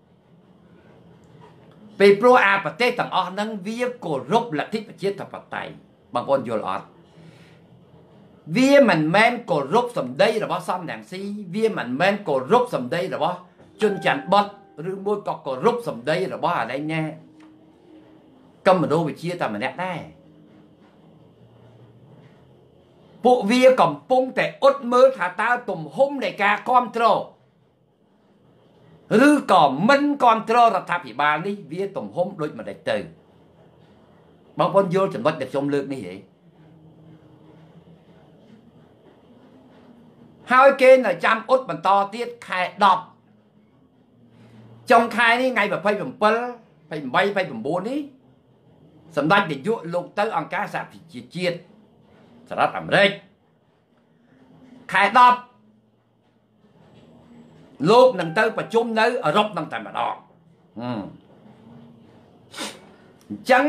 ពេលព្រោះប្រទេសទាំងអស់ហ្នឹងវាគោរពលទ្ធិប្រជាធិបតេយ្យបងប្អូនយល់អត់វាមិនមែនគោរពសម្ដីរបស់សំរងស៊ីវាមិនមែនគោរពសម្ដីរបស់ជនច័ន្ទបុតឬមួយក៏គោរពសម្ដីរបស់អានេះណាកម្មនោវិជាតែម្នាក់ដែរពួកវាកំពុងតែអ៊ុតមើលថាតើទំហំនៃការគ្រប់គ្រងឬក៏មិនគ្រប់គ្រងរដ្ឋាភិបាលនេះវាទំហំដូចម្ដេចទៅបងប្អូនយល់ចំណុចដែលខ្ញុំលើកនេះហ៎ហើយគេនៅចាំអ៊ុតបន្តទៀតខែ10ចុងខែនេះថ្ងៃ27 28 29នេះសម្ដេចនាយកលោកទៅអង្គការសហប្រជាជាតិសហរដ្ឋអាមេរិកខែ10លោកនឹងទៅប្រជុំនៅអឺរ៉ុបនឹងតែម្ដងអញ្ចឹង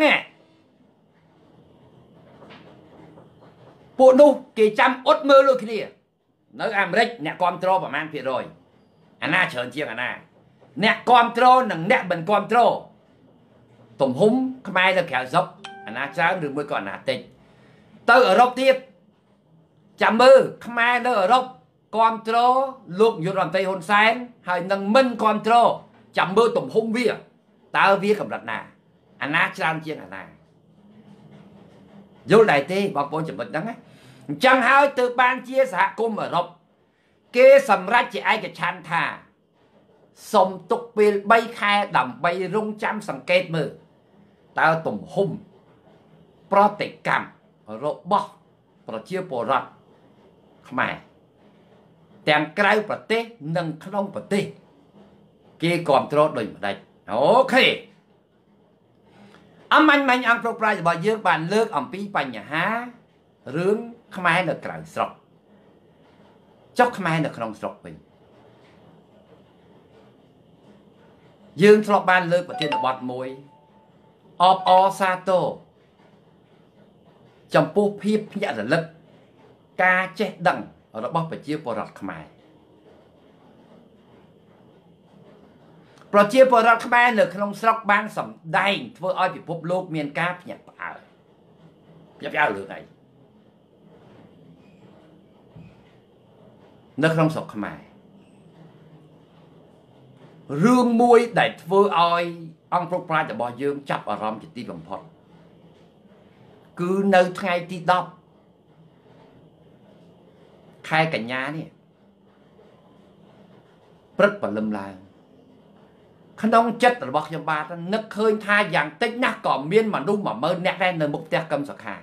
ពួកនោះគេចាំអ៊ុតមើលដូចគ្នានៅអាមេរិកអ្នកគ្រប់គ្រងប្រមាណភាគរយអាណាច្រើនជាងអាណា nè control nằng nè bần control tùm húng Khmer là khéo dốc anh á cháu được mới còn là tịch tới ở rốc tiếp chạm mơ Khmer nó ở rốc control lúc vô đoàn tây hôn sáng hay nâng minh control chạm mơ tùm húng vía tao vía cầm đặt nà anh á cháu chiên anh à vô đại tê bọc bố chậm bật đắng á chẳng hỏi từ ban chia xã cung ở rốc kê sầm ra chị ai cái chăn thà xong tục bê bay khai đầm bay rung chăm sẵn kết mơ tao tùm hùng pro tệ cầm rồi bó pro chia bồ rọt Khmer tèng krauប្រទេសនិងក្នុងប្រទេសគេគ្រប់គ្រងដោយម្ដេចអូខេអំមាញ់អង្គប្រប្រាយរបស់យើងបានលើកអំពីបញ្ហារឿងខ្មែរនៅក្រៅស្រុកចុះខ្មែរនៅក្នុងស្រុកវិញយើងធ្លាប់បានលើកប្រធានបទមួយអបអសាទរចំពោះភាពភ្ញាក់រលឹកការចេះដឹងរបស់ប្រជាពលរដ្ឋខ្មែរប្រជាពលរដ្ឋខ្មែរនៅក្នុងស្រុកបានសម្ដែងធ្វើឲ្យពិភពលោកមានការភ្ញាក់ផ្អើលភ្ញាក់ផ្អើលរឿងអីនៅក្នុងស្រុកខ្មែររឿងមួយដែលធ្វើឲ្យអង្គប្រប្រាជ្ញរបស់យើងចាប់អារម្មណ៍ជាទីបំផុតគឺនៅថ្ងៃទី10ខែកញ្ញានេះព្រឹកព្រលឹមឡើងក្នុងចិត្តរបស់ខ្ញុំបាទនឹកឃើញថាយ៉ាងតិចណាស់ក៏មានមនុស្ស 10000 នាក់ដែរនៅមុខផ្ទះកឹមសុខា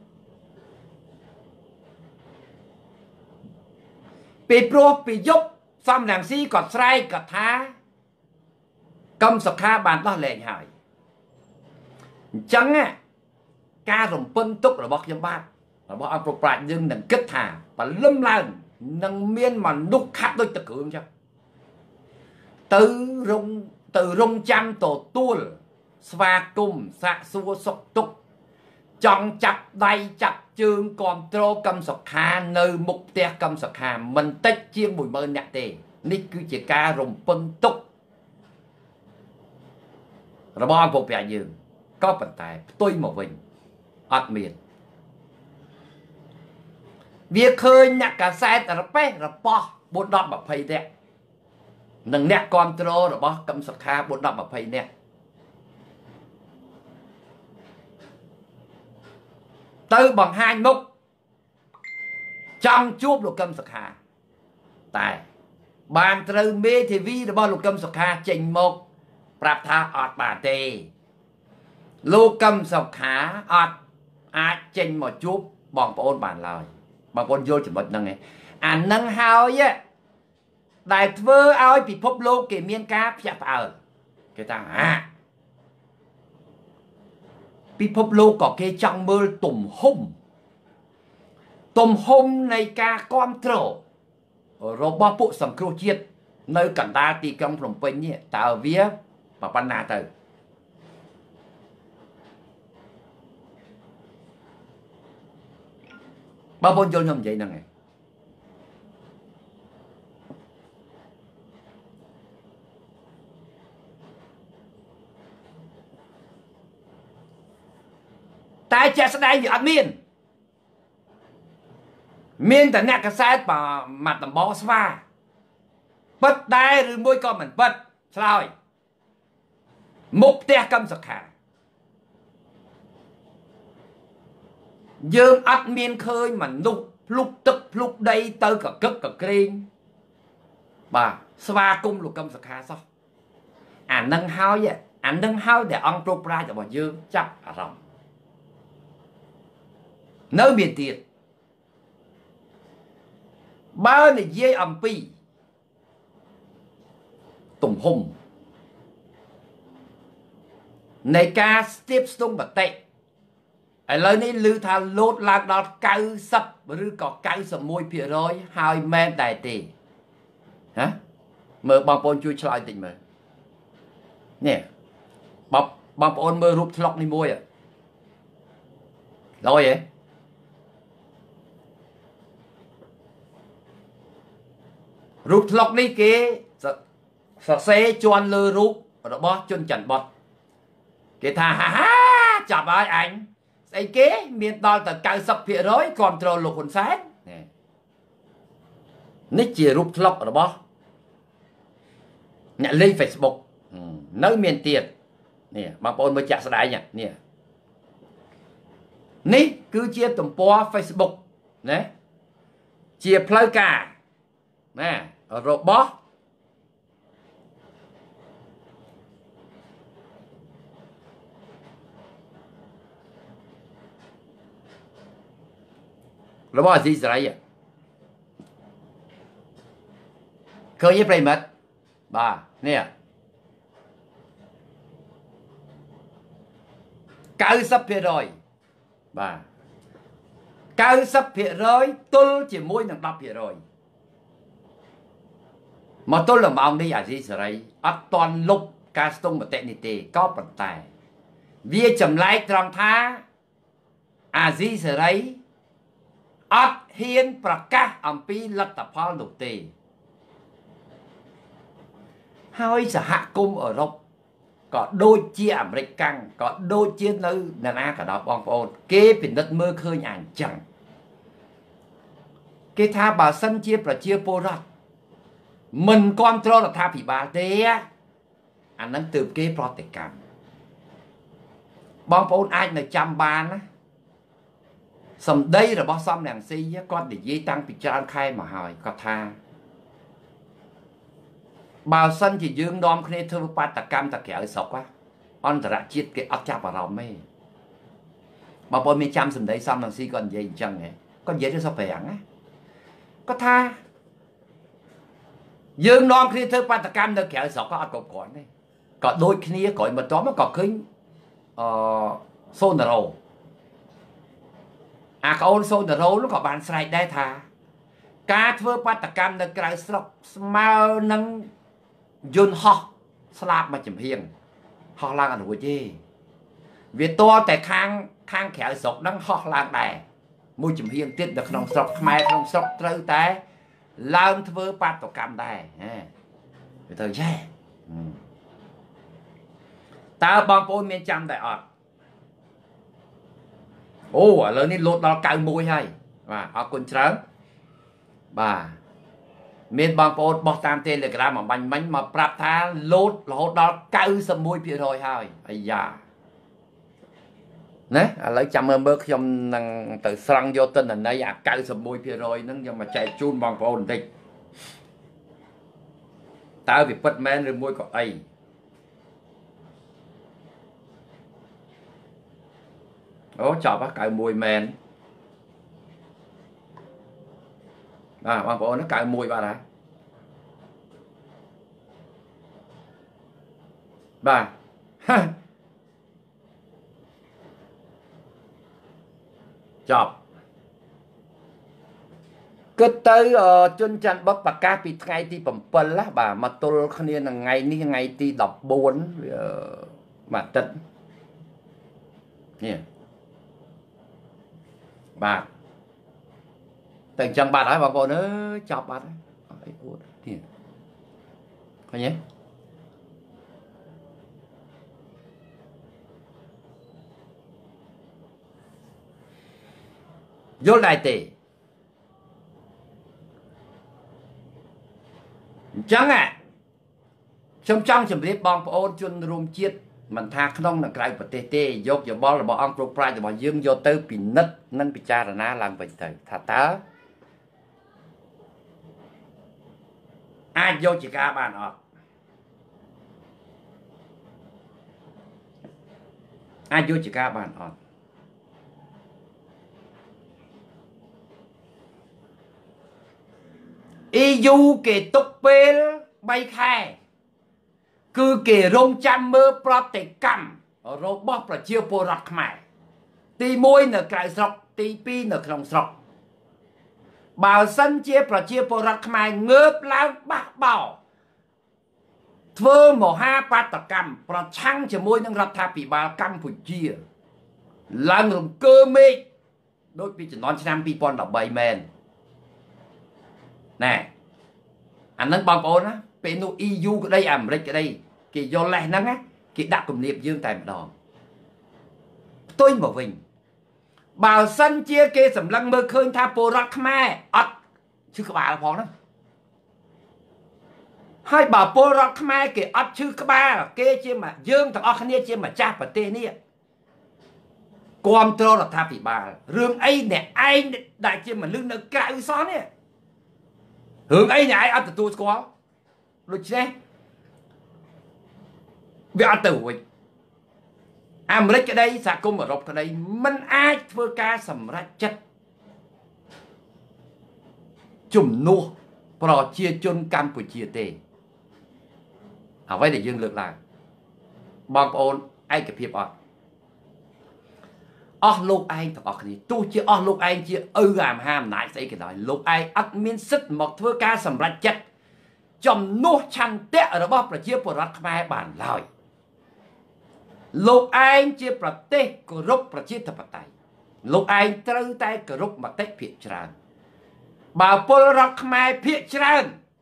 ពេលព្រោះពីយប់សំរងស៊ីគាត់ស្រែកគាត់ថាកឹមសុខាបានដោះលែងហើយអញ្ចឹងការរំពឹងទុករបស់ខ្ញុំបាទរបស់អង្គប្រប្រាជ្ញយើងនឹងគិតថាបលឹមឡើងនឹងមានមនុស្សខាត់ដូចទឹកគ្រឿងចឹងទៅរងចាំទទួលស្វាគមន៍សាកសួរសុខទុក្ខចង់ចាប់ដៃចាប់ជើងគ្រប់គ្រងកឹមសុខានៅមុខផ្ទះកឹមសុខាមិនតិចជាង 10000 នាក់ទេនេះគឺជាការរំពឹងទុករបស់អង្គប្រប្រាជ្ញយើងក៏ប៉ុន្តែផ្ទុយមកវិញអត់មានវាឃើញអ្នកកាសែតរប៉េះរប៉ោះ4 10 20នាក់និងអ្នកគ្រប់គ្រងរបស់កឹមសុខា4 10 20នាក់ទៅបង្ហាញមុខចង់ជួបលោកកឹមសុខាតែបានត្រូវមេធាវីរបស់លោកកឹមសុខាចេញមកប្រាប់ថាអត់បានទេលោកកឹមសុខាអត់អាចចេញមកជួបបងប្អូនបានឡើយបងប្អូនយល់ចំណុចហ្នឹងឯងអានឹងហើយដែលធ្វើឲ្យពិភពលោកគេមានការភ្ញាក់ផ្អើលគេថាពិភពលោកក៏គេចង់មើលទំហំនៃការគ្រប់គ្រងរបស់ពួកសង្គ្រោះជាតិនៅកណ្ដាលទីក្រុងភ្នំពេញនេះតើវាប៉ុណ្ណាទៅបងប្អូនយល់ខ្ញុំនិយាយហ្នឹងឯងតែជាក់ស្ដែងវាអត់មានតែអ្នកកសែតមកដំបោស្វាពិតដែរឬមួយក៏មិនពិតឆ្លើយមុខផ្ទះកឹមសុខាយើងអត់មានឃើញមនុស្សភ្លុកទឹកភ្លុកដីទៅកកឹកកក្រែងបាទស្វាគមន៍លោកកឹមសុខាសោះអានឹងហើយដែលអង្គប្រប្រាជ្ញរបស់យើងចាប់អារម្មណ៍នៅមានទៀតបើនិយាយអំពីទំហំនៃការស្ទាបស្ទង់មតិឥឡូវនេះឮថាលោតឡើងដល់90ឬក៏91% ហើយមែនដែរទេហ៎មើលបងប្អូនជួយឆ្លើយតិចមើលនេះបងប្អូនមើលរូបថ្លុកនេះមួយដល់ហ៎រូបថ្លុកនេះគេ sạc xế choan lơ rút rồi bó chân chẳng bọt cái thà ha ha chạp ai anh xây kế miền đo tờ cao sập phía rối control lục hồn sát nít chia rút lọc rồi bó nhận lên Facebook nơi miền tiền nè bằng bồn mới chặt đáy nhỉ nè ní cứ chia tùm po Facebook nè chia plei cả nè rồi bó rồi bó gì vậy vậy khơi với plei mất bà nè cao sắp phía rồi bà cao sắp phía rồi tôi chỉ mỗi thằng đọc phía rồi mà tôi là mong đi à gì rồi ở toàn lúc ca stung mà tệ nị có vận tải vì chậm lại trong thá à gì rồi ở hiên bạc cá âm pi lật tập pháo lục tì hơi sẽ hạ cung ở đâu có đôi chia American có đôi chia nơi đàn á cả đó bong phôn kế phiền đất mơ khơi nhàn chẳng cái tha bà sân chia và chia vô ra mình control là tha phỉ bà thế anh nâng từ kế protestant bong phôn ai là chăm ban á xong đây là bó xóm nàng si con để dây tăng bị tràn khai mà hỏi có tha bao sân chỉ dương đom khi thưa ba ta cam ta kẹo sọc quá on ta đã chết cái ấp chạp vào lòng mê bao bôi mấy trăm xong đấy xong nàng si còn gì chẳng này con dễ cho sao phải á có tha dương đom khi thưa ba ta cam ta kẹo sọc có ấp cột cõi đây có đôi khi cõi mà đó mà có khinh sonaro à có ôn sonaro nó có bàn sài đây thà cá thưa ba ta cam ta kẹo sọc mau nâng dồn họ slap mà chìm hiền họ lang ăn hủi chi vì to tại khang khéo sọc đang họ lang đẻ môi chìm hiền tiết được nông sọc mai nông sọc trâu té lang thưa ba tổ cam đẻ vì thời gian ta bong bôi miền trăm đại ọt ô ở lớn đi lột đó cào môi hay và ở con trắng bà miền bang bột bọt tam tên là cái mà bánh bánh mà prap tha lốt lột đó cao sầm môi phía rồi hay ai da nè lấy chăm ơn bớt trong năng từ sang vô tên là này à cao sầm môi phía rồi nó nhưng mà chạy chun bang bột đi tao bị bật men rồi môi có ai ố chọc á cạo môi men à bang bột nó cạo môi bà này bà chọc cứ tới chân chân bất bạc ca bị ngày thì bẩm phân lá bà mà tôi không nên là ngày thì đọc 4 mà tận nè bà tình chân bà nói bà cô nữa chọc bà đấy nè coi nhé vô lại tệ chẳng trong chuẩn bị bong ôn chun rùm chiết mình tha không là cái vật tê dốt giờ bó là bỏ ông propri rồi bỏ dương vô tới bị nứt nâng bị cha là ná làm vậy thời thà tá ai vô chỉ cả bạn ọ ai vô chỉ cả bạn ọ y du kể tục bê bay khai cứ kể rong chăm mơ prate cam rồi bóp là chiêu po rọt mày tì môi nở cái sọc tì pi nở trong sọc bảo sân chia là chiêu po rọt mày ngớp lao bạc bảo thơ mồ ha prate cam và chăng cho môi nâng rọt thà bị bà cam phụ chia là ngừng cơ mê đôi bị chỉ nói năm pi pon đọc bày men nè anh nâng bong ôn á ពេលនោះ EU ក្តីអាមេរិកក្តីគេយកលេសហ្នឹងណាគេដាក់គំនាបយើងតែម្ដងផ្ទុយមកវិញបើសិនជាគេសម្លឹងមើលឃើញថាពលរដ្ឋខ្មែរអត់ឈឺក្បាលផងហ្នឹងហើយបើពលរដ្ឋខ្មែរគេអត់ឈឺក្បាលគេជាយើងទាំងអស់គ្នាជាម្ចាស់ប្រទេសនេះគ្រប់គ្រងរដ្ឋាភិបាលរឿងអីអ្នកឯងដែលជាមនុស្សនៅក្រៅសោះនេះរឿងអីអ្នកឯងអត់ទទួលស្គាល់ដូច្នេះវាអត់ទៅរួចអាមេរិកក្តីសហគមន៍អឺរ៉ុបក្តីមិនអាចធ្វើការសម្រេចចិត្តជំនួសប្រជាជនកម្ពុជាទេអ្វីដែលយើងលើកឡើងបងប្អូនឯកភាពអត់អស់លោកឯងទាំងអស់គ្នាទោះជាអស់លោកឯងជាឪអាមហាអំណាចស្អីក៏ដោយលោកឯងអត់មានសិទ្ធិមកធ្វើការសម្រេចចិត្តជំនួសឆន្ទៈរបស់ប្រជាពលរដ្ឋខ្មែរបានឡើយលោកឯងជាប្រទេសគោរពប្រជាធិបតេយ្យលោកឯងត្រូវតែគោរពមតិភាគច្រើនបើពលរដ្ឋខ្មែរភាគច្រើន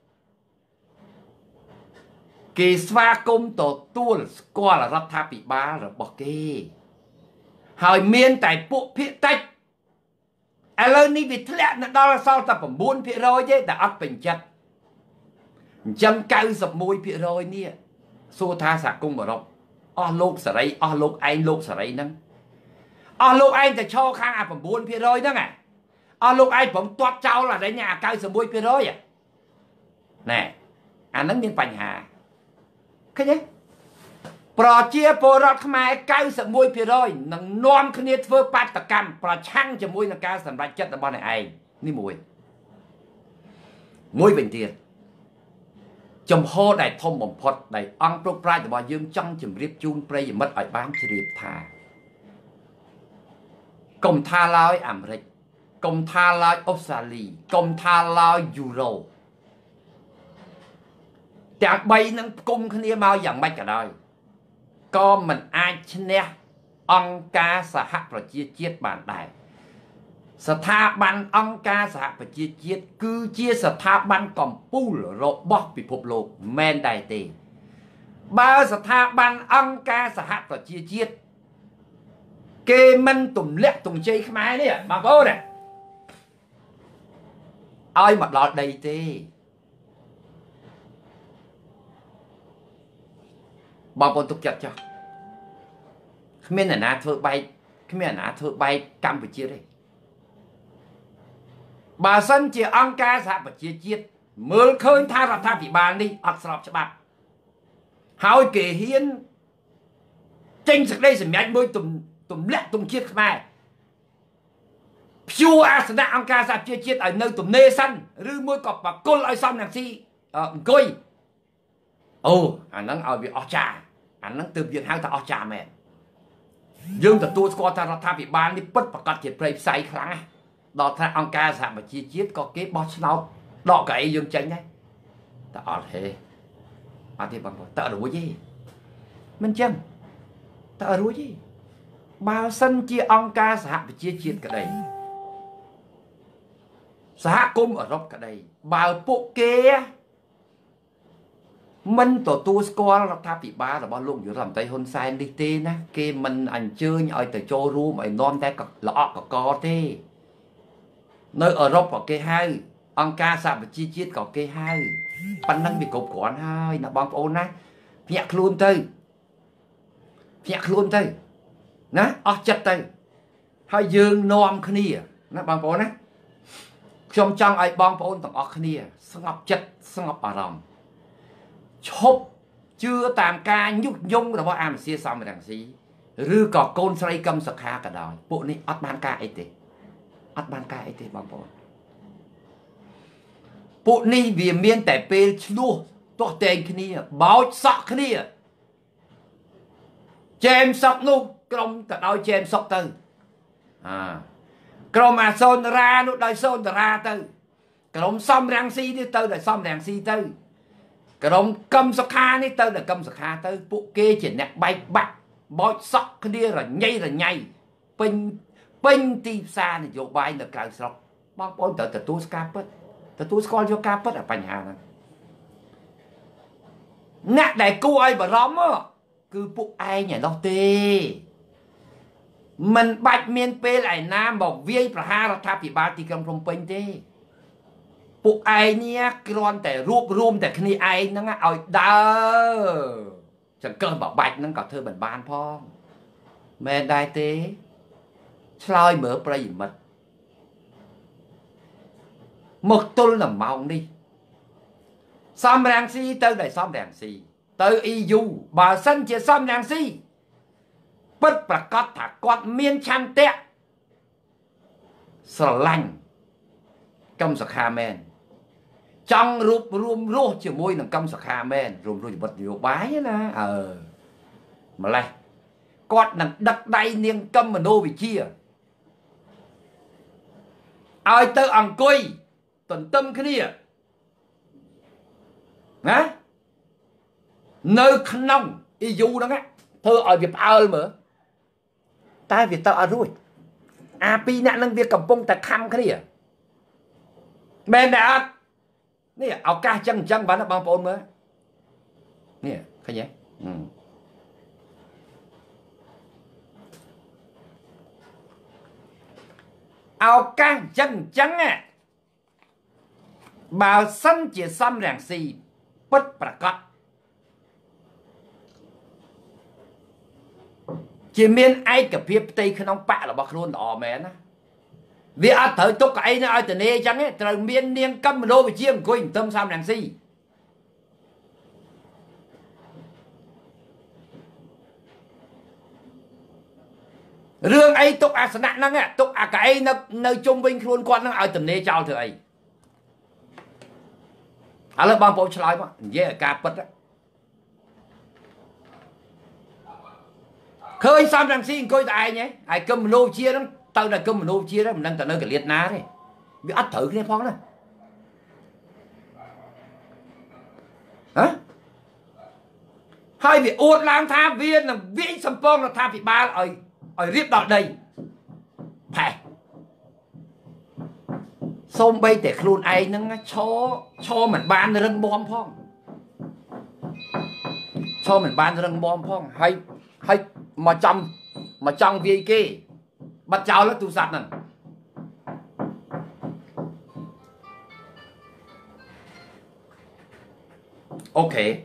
គេស្វាគមន៍ទទួលស្គាល់រដ្ឋាភិបាលរបស់គេហើយមានតែពួកភាគតិចឥឡូវនេះវាធ្លាក់នៅដល់សល់តែ 9% ទេដែលអត់ពេញចិត្តអញ្ចឹង 91% នេះសួរថាសហគមន៍អឺរ៉ុបអស់លោកសេរីអស់លោកឯងលោកសេរីហ្នឹងអស់លោកឯងតែឈរខាងអា 9% ហ្នឹងអស់លោកឯងព្រមទាត់ចោលអានេះអា 91% ណែអាហ្នឹងមានបញ្ហាឃើញទេប្រជាពលរដ្ឋខ្មែរ 91% នឹងនាំគ្នាធ្វើបាតកម្មប្រឆាំងជាមួយនឹងការសម្រេចចិត្តរបស់អ្នកឯងនេះមួយវិញទៀតចំហដែលធំបំផុតដែលអង្គប្រប្រាជ្ញរបស់យើងចង់ជម្រាបជូនប្រិយមិត្តឲ្យបានជ្រាបថាកុំថាឡើយអាមេរិកកុំថាឡើយអូស្ត្រាលីកុំថាឡើយយូរ៉ូទាំង3នឹងផ្គុំគ្នាមកយ៉ាងម៉េចក៏ដោយក៏មិនអាចឈ្នះអង្គការសហប្រជាជាតិបានដែរស្ថាប័នអង្គការសហប្រជាជាតិគឺជាស្ថាប័នកំពូលរបស់ពិភពលោកមែនដែរទេបើស្ថាប័នអង្គការសហប្រជាជាតិគេមិនទម្លាក់ទង្ជ័យខ្មែរនេះបងប្អូនឲ្យមកដល់ដីទេបងប្អូនទុកចិត្តចុះគ្មានអ្នកណាធ្វើបែកគ្មានអ្នកណាធ្វើបែកកម្ពុជាទេបើសិនជាអង្គការសហប្រជាជាតិមើលឃើញថារដ្ឋាភិបាលនេះអត់ស្របច្បាប់ហើយគេហ៊ានចេញសេចក្តីសម្រេចមួយទម្លាក់ទង់ជាតិខ្មែរព្យួរអាសនៈអង្គការសហប្រជាជាតិឲ្យនៅទំនេរសិនឬមួយក៏បកគលឲ្យសំរងស៊ីអង្គុយអូអាហ្នឹងឲ្យវាអស់ចាអាហ្នឹងទើបយើងហៅថាអស់ចាមែនយើងទទួលស្គាល់ថារដ្ឋាភិបាលនេះពិតប្រកបជាប្រៃផ្សៃខ្លាំងណាស់ដល់ថ្នាក់អង្គការសហប្រជាជាតិក៏គេបោះឆ្នោតដកកៅអីយើងចេញដែរតែអត់ទេអត់ទេបងប្អូនតើរួចទេមិនចឹងតើរួចទេបើសិនជាអង្គការសហប្រជាជាតិក្តីសហគមន៍អឺរ៉ុបក្តីបើពួកគេមិនទទួលស្គាល់រដ្ឋាភិបាលរបស់លោកនាយរដ្ឋមន្ត្រីហ៊ុនសែននេះទេណាគេមិនអញ្ជើញឲ្យទៅចូលរួមឲ្យនាំតែល្អក់កកទេនៅអឺរ៉ុបក៏គេហៅអង្គការសហប្រជាជាតិក៏គេហៅប៉ុណ្ណឹងវាគ្រប់គ្រាន់ហើយណាបងប្អូនណាភ្ញាក់ខ្លួនទៅណាអស់ចិត្តទៅហើយយើងនាំគ្នាណាបងប្អូនណាខ្ញុំចង់ឲ្យបងប្អូនទាំងអស់គ្នាស្ងប់ចិត្តស្ងប់អារម្មណ៍ឈប់ជឿតាមការញុះញង់របស់អាមសៀសំរងស៊ីឬក៏កូនស្រីកឹមសុខាក៏ដោយពួកនេះអត់បានការអីទេអត់បានការអីទេបងប្អូនពួកនេះវាមានតែពេលឆ្លោះទាស់តែងគ្នាបោចសក់គ្នាចែមសក់នោះក្រុមក៏ដោយចែមសក់ទៅក្រុមអាសូនតារានោះដោយសូនតារាទៅក្រុមសំរងស៊ីនេះទៅដោយសំរងស៊ីទៅក្រុមកឹមសុខានេះទៅដល់កឹមសុខាទៅពួកគេជាអ្នកបែកបាក់បោចសក់គ្នារញ៉ៃពេញទីផ្សារនយោបាយនៅក្រៅស្រុកបងប្អូនត្រូវទទួលស្គាល់ពិតទទួលស្គាល់យកការពិតអាបញ្ហាហ្នឹងអ្នកដែលគួរឲ្យបារម្ភគឺពួកឯងឯណោះទេមិនបាច់មានពេលឯណាមកវាយប្រហាររដ្ឋាភិបាលទីក្រុងភ្នំពេញទេពួកឯងនេះគ្រាន់តែរួបរวมតែគ្នាឯងហ្នឹងឲ្យដើរចង្កឹះបបាច់ហ្នឹងក៏ធ្វើមិនបានផងមែនដែរទេឆ្លើយមើលប្រិយមិត្តមកទល់នឹងម៉ោងនេះសំរាំងស៊ីទៅដែលសំរាំងស៊ីទៅ EU បើសិនជាសំរាំងស៊ីពិតប្រកបថាគាត់មានឆន្ទៈស្រឡាញ់កម្មសខាមែនចង់រួបរวมរស់ជាមួយនឹងកម្មសខាមែនរួមជីវិតនយោបាយណាម្លេះគាត់នឹងដឹកដៃនាងកឹមមនោវិជ្ជាឲ្យទៅអង្គុយទន្ទឹមគ្នាណានៅក្នុង EU ហ្នឹងធ្វើឲ្យវាផ្អើលមើលតែវាទៅអត់រួចអាពីរអ្នកនឹងវាកំពុងតែខំគ្នាមែនទេអត់នេះឱកាសចឹងបានបងប្អូនមើលនេះឃើញទេឱកាសចឹងបើសិនជាសំរាំងស៊ីពិតប្រកបជាមានឯកភាពផ្ទៃក្នុងបករបស់ខ្លួនល្អមែនណាវាអត់ត្រូវទុកកៅអីនៅឲ្យតនេអញ្ចឹងត្រូវមាននាងកឹមមនោវិជ្ជាអង្គុយទន្ទឹមសំរាំងស៊ីរឿងអីទុកអាសនៈហ្នឹងទុកអាកៅអីនៅជុំវិញខ្លួនគាត់ហ្នឹងឲ្យតនេចោលធ្វើអីឥឡូវបងប្អូនឆ្លើយមកនិយាយឲ្យការពិតឃើញសំរាំងស៊ីអង្គុយតែឯងហើយកឹមមនោវិជ្ជាហ្នឹងទៅតែកឹមមនោវិជ្ជាហ្នឹងមិនដឹងទៅនៅកលៀតណាទេវាអត់ត្រូវគ្នាផងណាហើយវាអួតឡើងថាវានឹងវាយសម្ពងរដ្ឋាភិបាលឲ្យរៀបដល់ដីផេះសូម្បីតែខ្លួនឯងហ្នឹងឈរមិនបានរឹងមាំផងឈរមិនបានរឹងមាំផងហើយមកចង់វាយគេបាត់ចោលទូរស័ព្ទហ្នឹងអូខេ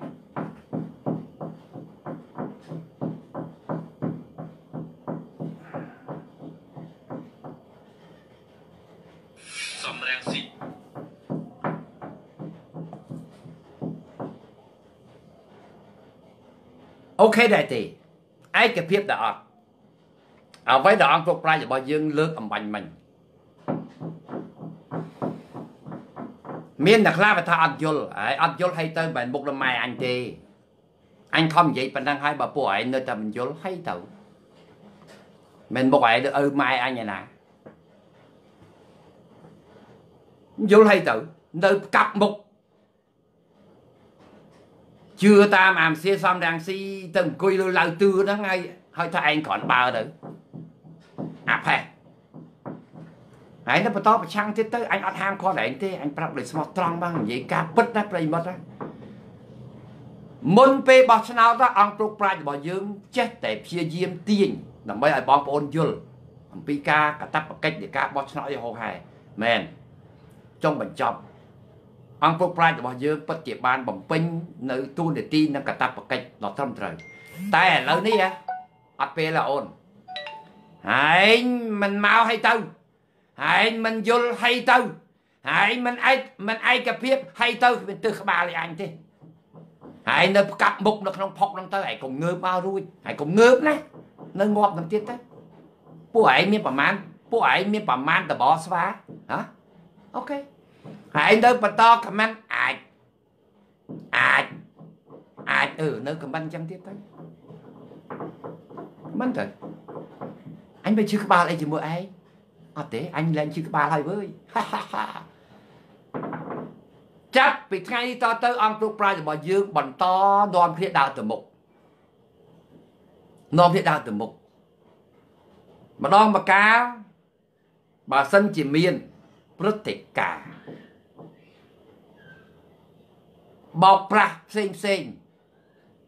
សំរាំងស៊ីអូខេដែរទេឯកភាពដែរអត់អ្វីដែលអង្គគ្រប់ប្រាជ្ញរបស់យើងលើកអំបញ្ញមិញមានតែខ្លះថាអត់យល់ហើយអត់យល់ហើយទៅមិនមុខដល់ម៉ែអញទេអញខំនិយាយប៉ុណ្ណឹងហើយបើពួកឯងនៅតែមិនយល់ហើយទៅមិនមុខឯងទៅឪម៉ែអញឯណាយល់ហើយទៅនៅកាប់មុខជឿតាមអាមសៀសំរាំងស៊ីទៅអង្គុយលើឡៅទឿហ្នឹងហើយថាឯងគ្រាន់បើទៅអាផេះហើយទៅបន្តប្រឆាំងទៀតទៅអញអត់ហាមគាត់ឯងទេអញប្រាប់ដោយស្មោះត្រង់បាននិយាយការពិតណាប្រិមិត្តណាមុនពេលបោះឆ្នោតអង្គព្រឹកប្រាជ្ញរបស់យើងចេះតែព្យាយាមទាញដើម្បីឲ្យបងប្អូនយល់អំពីការកាតព្វកិច្ចនៃការបោះឆ្នោតឲ្យហោហែមែនចុងបញ្ចប់អង្គព្រឹកប្រាជ្ញរបស់យើងពិតជាបានបំពេញនៅទូនាទីនិងកាតព្វកិច្ចដ៏ត្រឹមត្រូវតែឥឡូវនេះអត់ពេលអូនហើយមិនមកឲ្យទៅហើយមិនយល់ឲ្យទៅហើយមិនឯកភាពឲ្យទៅវាទើសក្បាលឲ្យអញទេហើយនៅផ្កាប់មុខនៅក្នុងផុកហ្នឹងទៅហើយកុំងើបមករួចហើយកុំងើបណានៅងាប់នឹងទៀតទៅពួកឯងមានប្រមាណតបស្វាហ៎អូខេហើយនៅបន្តខមមិនអាចនៅខមមិនអញ្ចឹងទៀតទៅមិនទៅអញទៅឈឺក្បាលអីជាមួយឯងអត់ទេអញលែងឈឺក្បាលហើយវើយចាប់ពីថ្ងៃនេះតទៅអង្គព្រឹកប្រាជ្ញរបស់យើងបន្តនាំគ្នាដើរទៅមុខម្ដងម្កាលបើសិនជាមានព្រឹត្តិការណ៍បោកប្រាស់ផ្សេង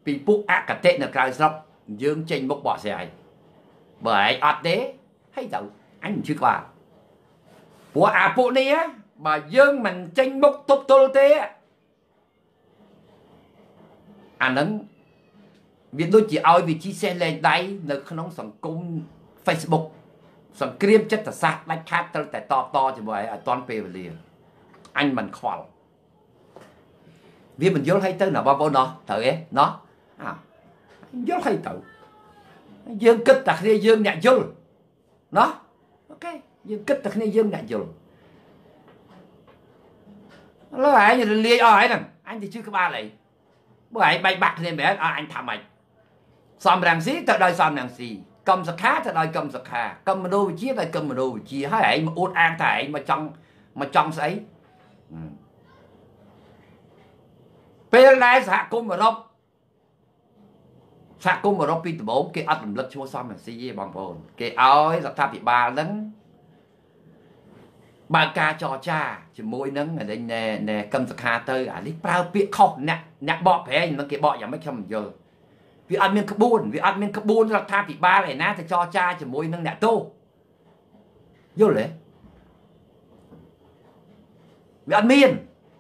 ពីពុកអកតេនៅក្រៅស្រុកយើងចេញមុខបកស្រាយបើឯងអត់ទេហើយទៅអញមិនជឿក្បាលព្រោះអាពួកនេះបើយើងមិនចេញមុខទប់ទល់ទេអានឹងវាដូចជាឲ្យវាជីសេះលែងដៃនៅក្នុងសង្គម Facebook សង្គ្រាមចិត្តសាស្ត្រដាច់ខាតត្រូវតែតបតជាមួយឲ្យតាន់ពេលវេលាអញមិនខ្វល់វាមិនយល់ឲ្យទៅណាបងប្អូនណោះត្រូវទេណោះយល់ឲ្យទៅយើងគិតតែគ្នាយើងអ្នកយល់ណោះអូខេយើងគិតតែគ្នាយើងអ្នកយល់ឥឡូវឯងរលាយអស់ហើយហ្នឹងអញទៅជឿក្បាលអីបើឯងបែកបាក់គ្នាមែនអត់អញថាម៉េចសំរងស៊ីទៅដោយសំរងស៊ីកម្មសខាទៅដោយកម្មសខាកម្មមនោវិជ្ជាទៅកម្មមនោវិជ្ជាហើយឯងមកអួតអាងថាឯងមកចង់ស្អីពេលដែលសហគមន៍អឺរ៉ុបពីដំបូងគេអត់រំលឹកឈ្មោះសំរងស៊ីទេបងប្អូនគេឲ្យរដ្ឋាភិបាលហ្នឹងបើការចរចាជាមួយនឹងណែកម្មសខាទៅអានេះប្រើពាក្យខុសអ្នកបកប្រែងនឹងគេបកយ៉ាងម៉េចខ្ញុំមិនយល់វាអត់មានក្បួនរដ្ឋាភិបាលឯណាទៅចរចាជាមួយនឹងអ្នកទោសយល់ទេវាអត់មាន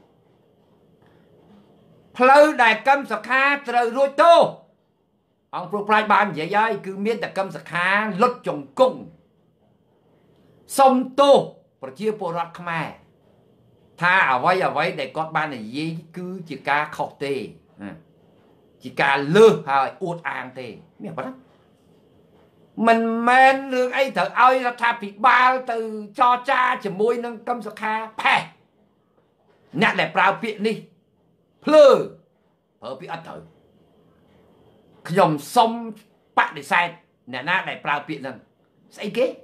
ផ្លូវដែលកម្មសខាត្រូវរួចទោសអង្គព្រោះប្រាជ្ញបាននិយាយហើយគឺមានតែកម្មសខាលុតជង្គង់សុំទោសប្រជាពលរដ្ឋខ្មែរថាអ្វីដែលគាត់បាននិយាយគឺជាការខុសទេជាការលើសហើយអួតអាងទេមានប៉ុណ្ណាមិនមែនរឿងអីត្រូវឲ្យរដ្ឋាភិបាលទៅចរចាជាមួយនឹងកម្មសខាផេះអ្នកដែលប្រើពាក្យនេះភ្លើប្រើពាក្យអត់ត្រូវខ្ញុំសុំបដិសេធអ្នកណាដែលប្រើពាក្យហ្នឹងស្អីគេ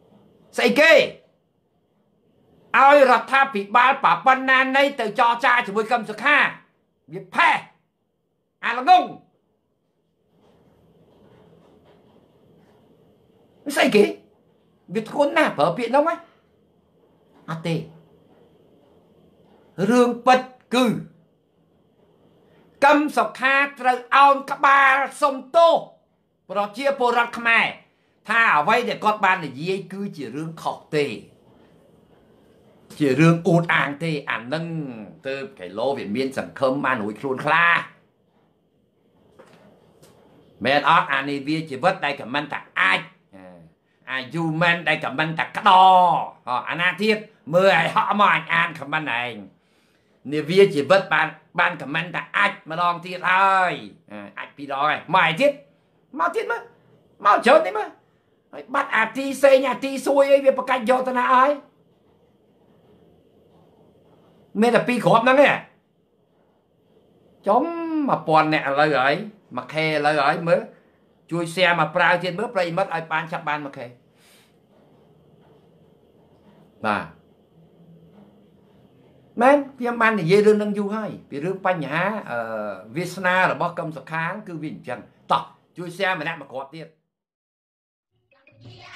ឲ្យរដ្ឋាភិបាលប៉ប៉ុណ្ណានៃទៅចរចាជាមួយកម្មសខាវាផេះអាល្ងងស្អីគេវាធ្ងន់ណាស់ប្រើពាក្យហ្នឹងហ៎អត់ទេរឿងពិតគឺកម្មសខាត្រូវអោនក្បាលសុំទោសប្រជាពលរដ្ឋខ្មែរថាអ្វីដែលគាត់បាននិយាយគឺជារឿងខុសទេជារឿងអួតអាងទេអានឹងទៅកីឡូវាមានសង្ឃឹមបានរួចខ្លួនខ្លះមែនអត់អានេះវាជីវិតដែលខមមិនតែអាចអាយុមិនដែលខមមិនតែក្តអាណាទៀតមើលឲ្យហក់មកអានខមមិនឯងនេះវាជីវិតបានខមមិនតែអាចម្ដងទៀតហើយអាចពីរដងហើយមកទៀតមកច្រើននេះមើលហើយបាត់អាទីសេងអាទីសួយអីវាប្រកាច់យកទៅណាហើយមានតែពីរគ្រាប់ហ្នឹងឯងចំ1000អ្នកឥឡូវហើយមួយខែឥឡូវហើយមើលជួយ share មកប្រើទៀតមើលប្រិមិត្តឲ្យបានចាប់បានមួយខែបាទមែនខ្ញុំបាននិយាយរឿងនឹងយូរហើយពីរឿងបញ្ហាវាសនារបស់កម្មសខាគឺវាអញ្ចឹងតោះជួយ share ម្នាក់មួយគ្រាប់ទៀត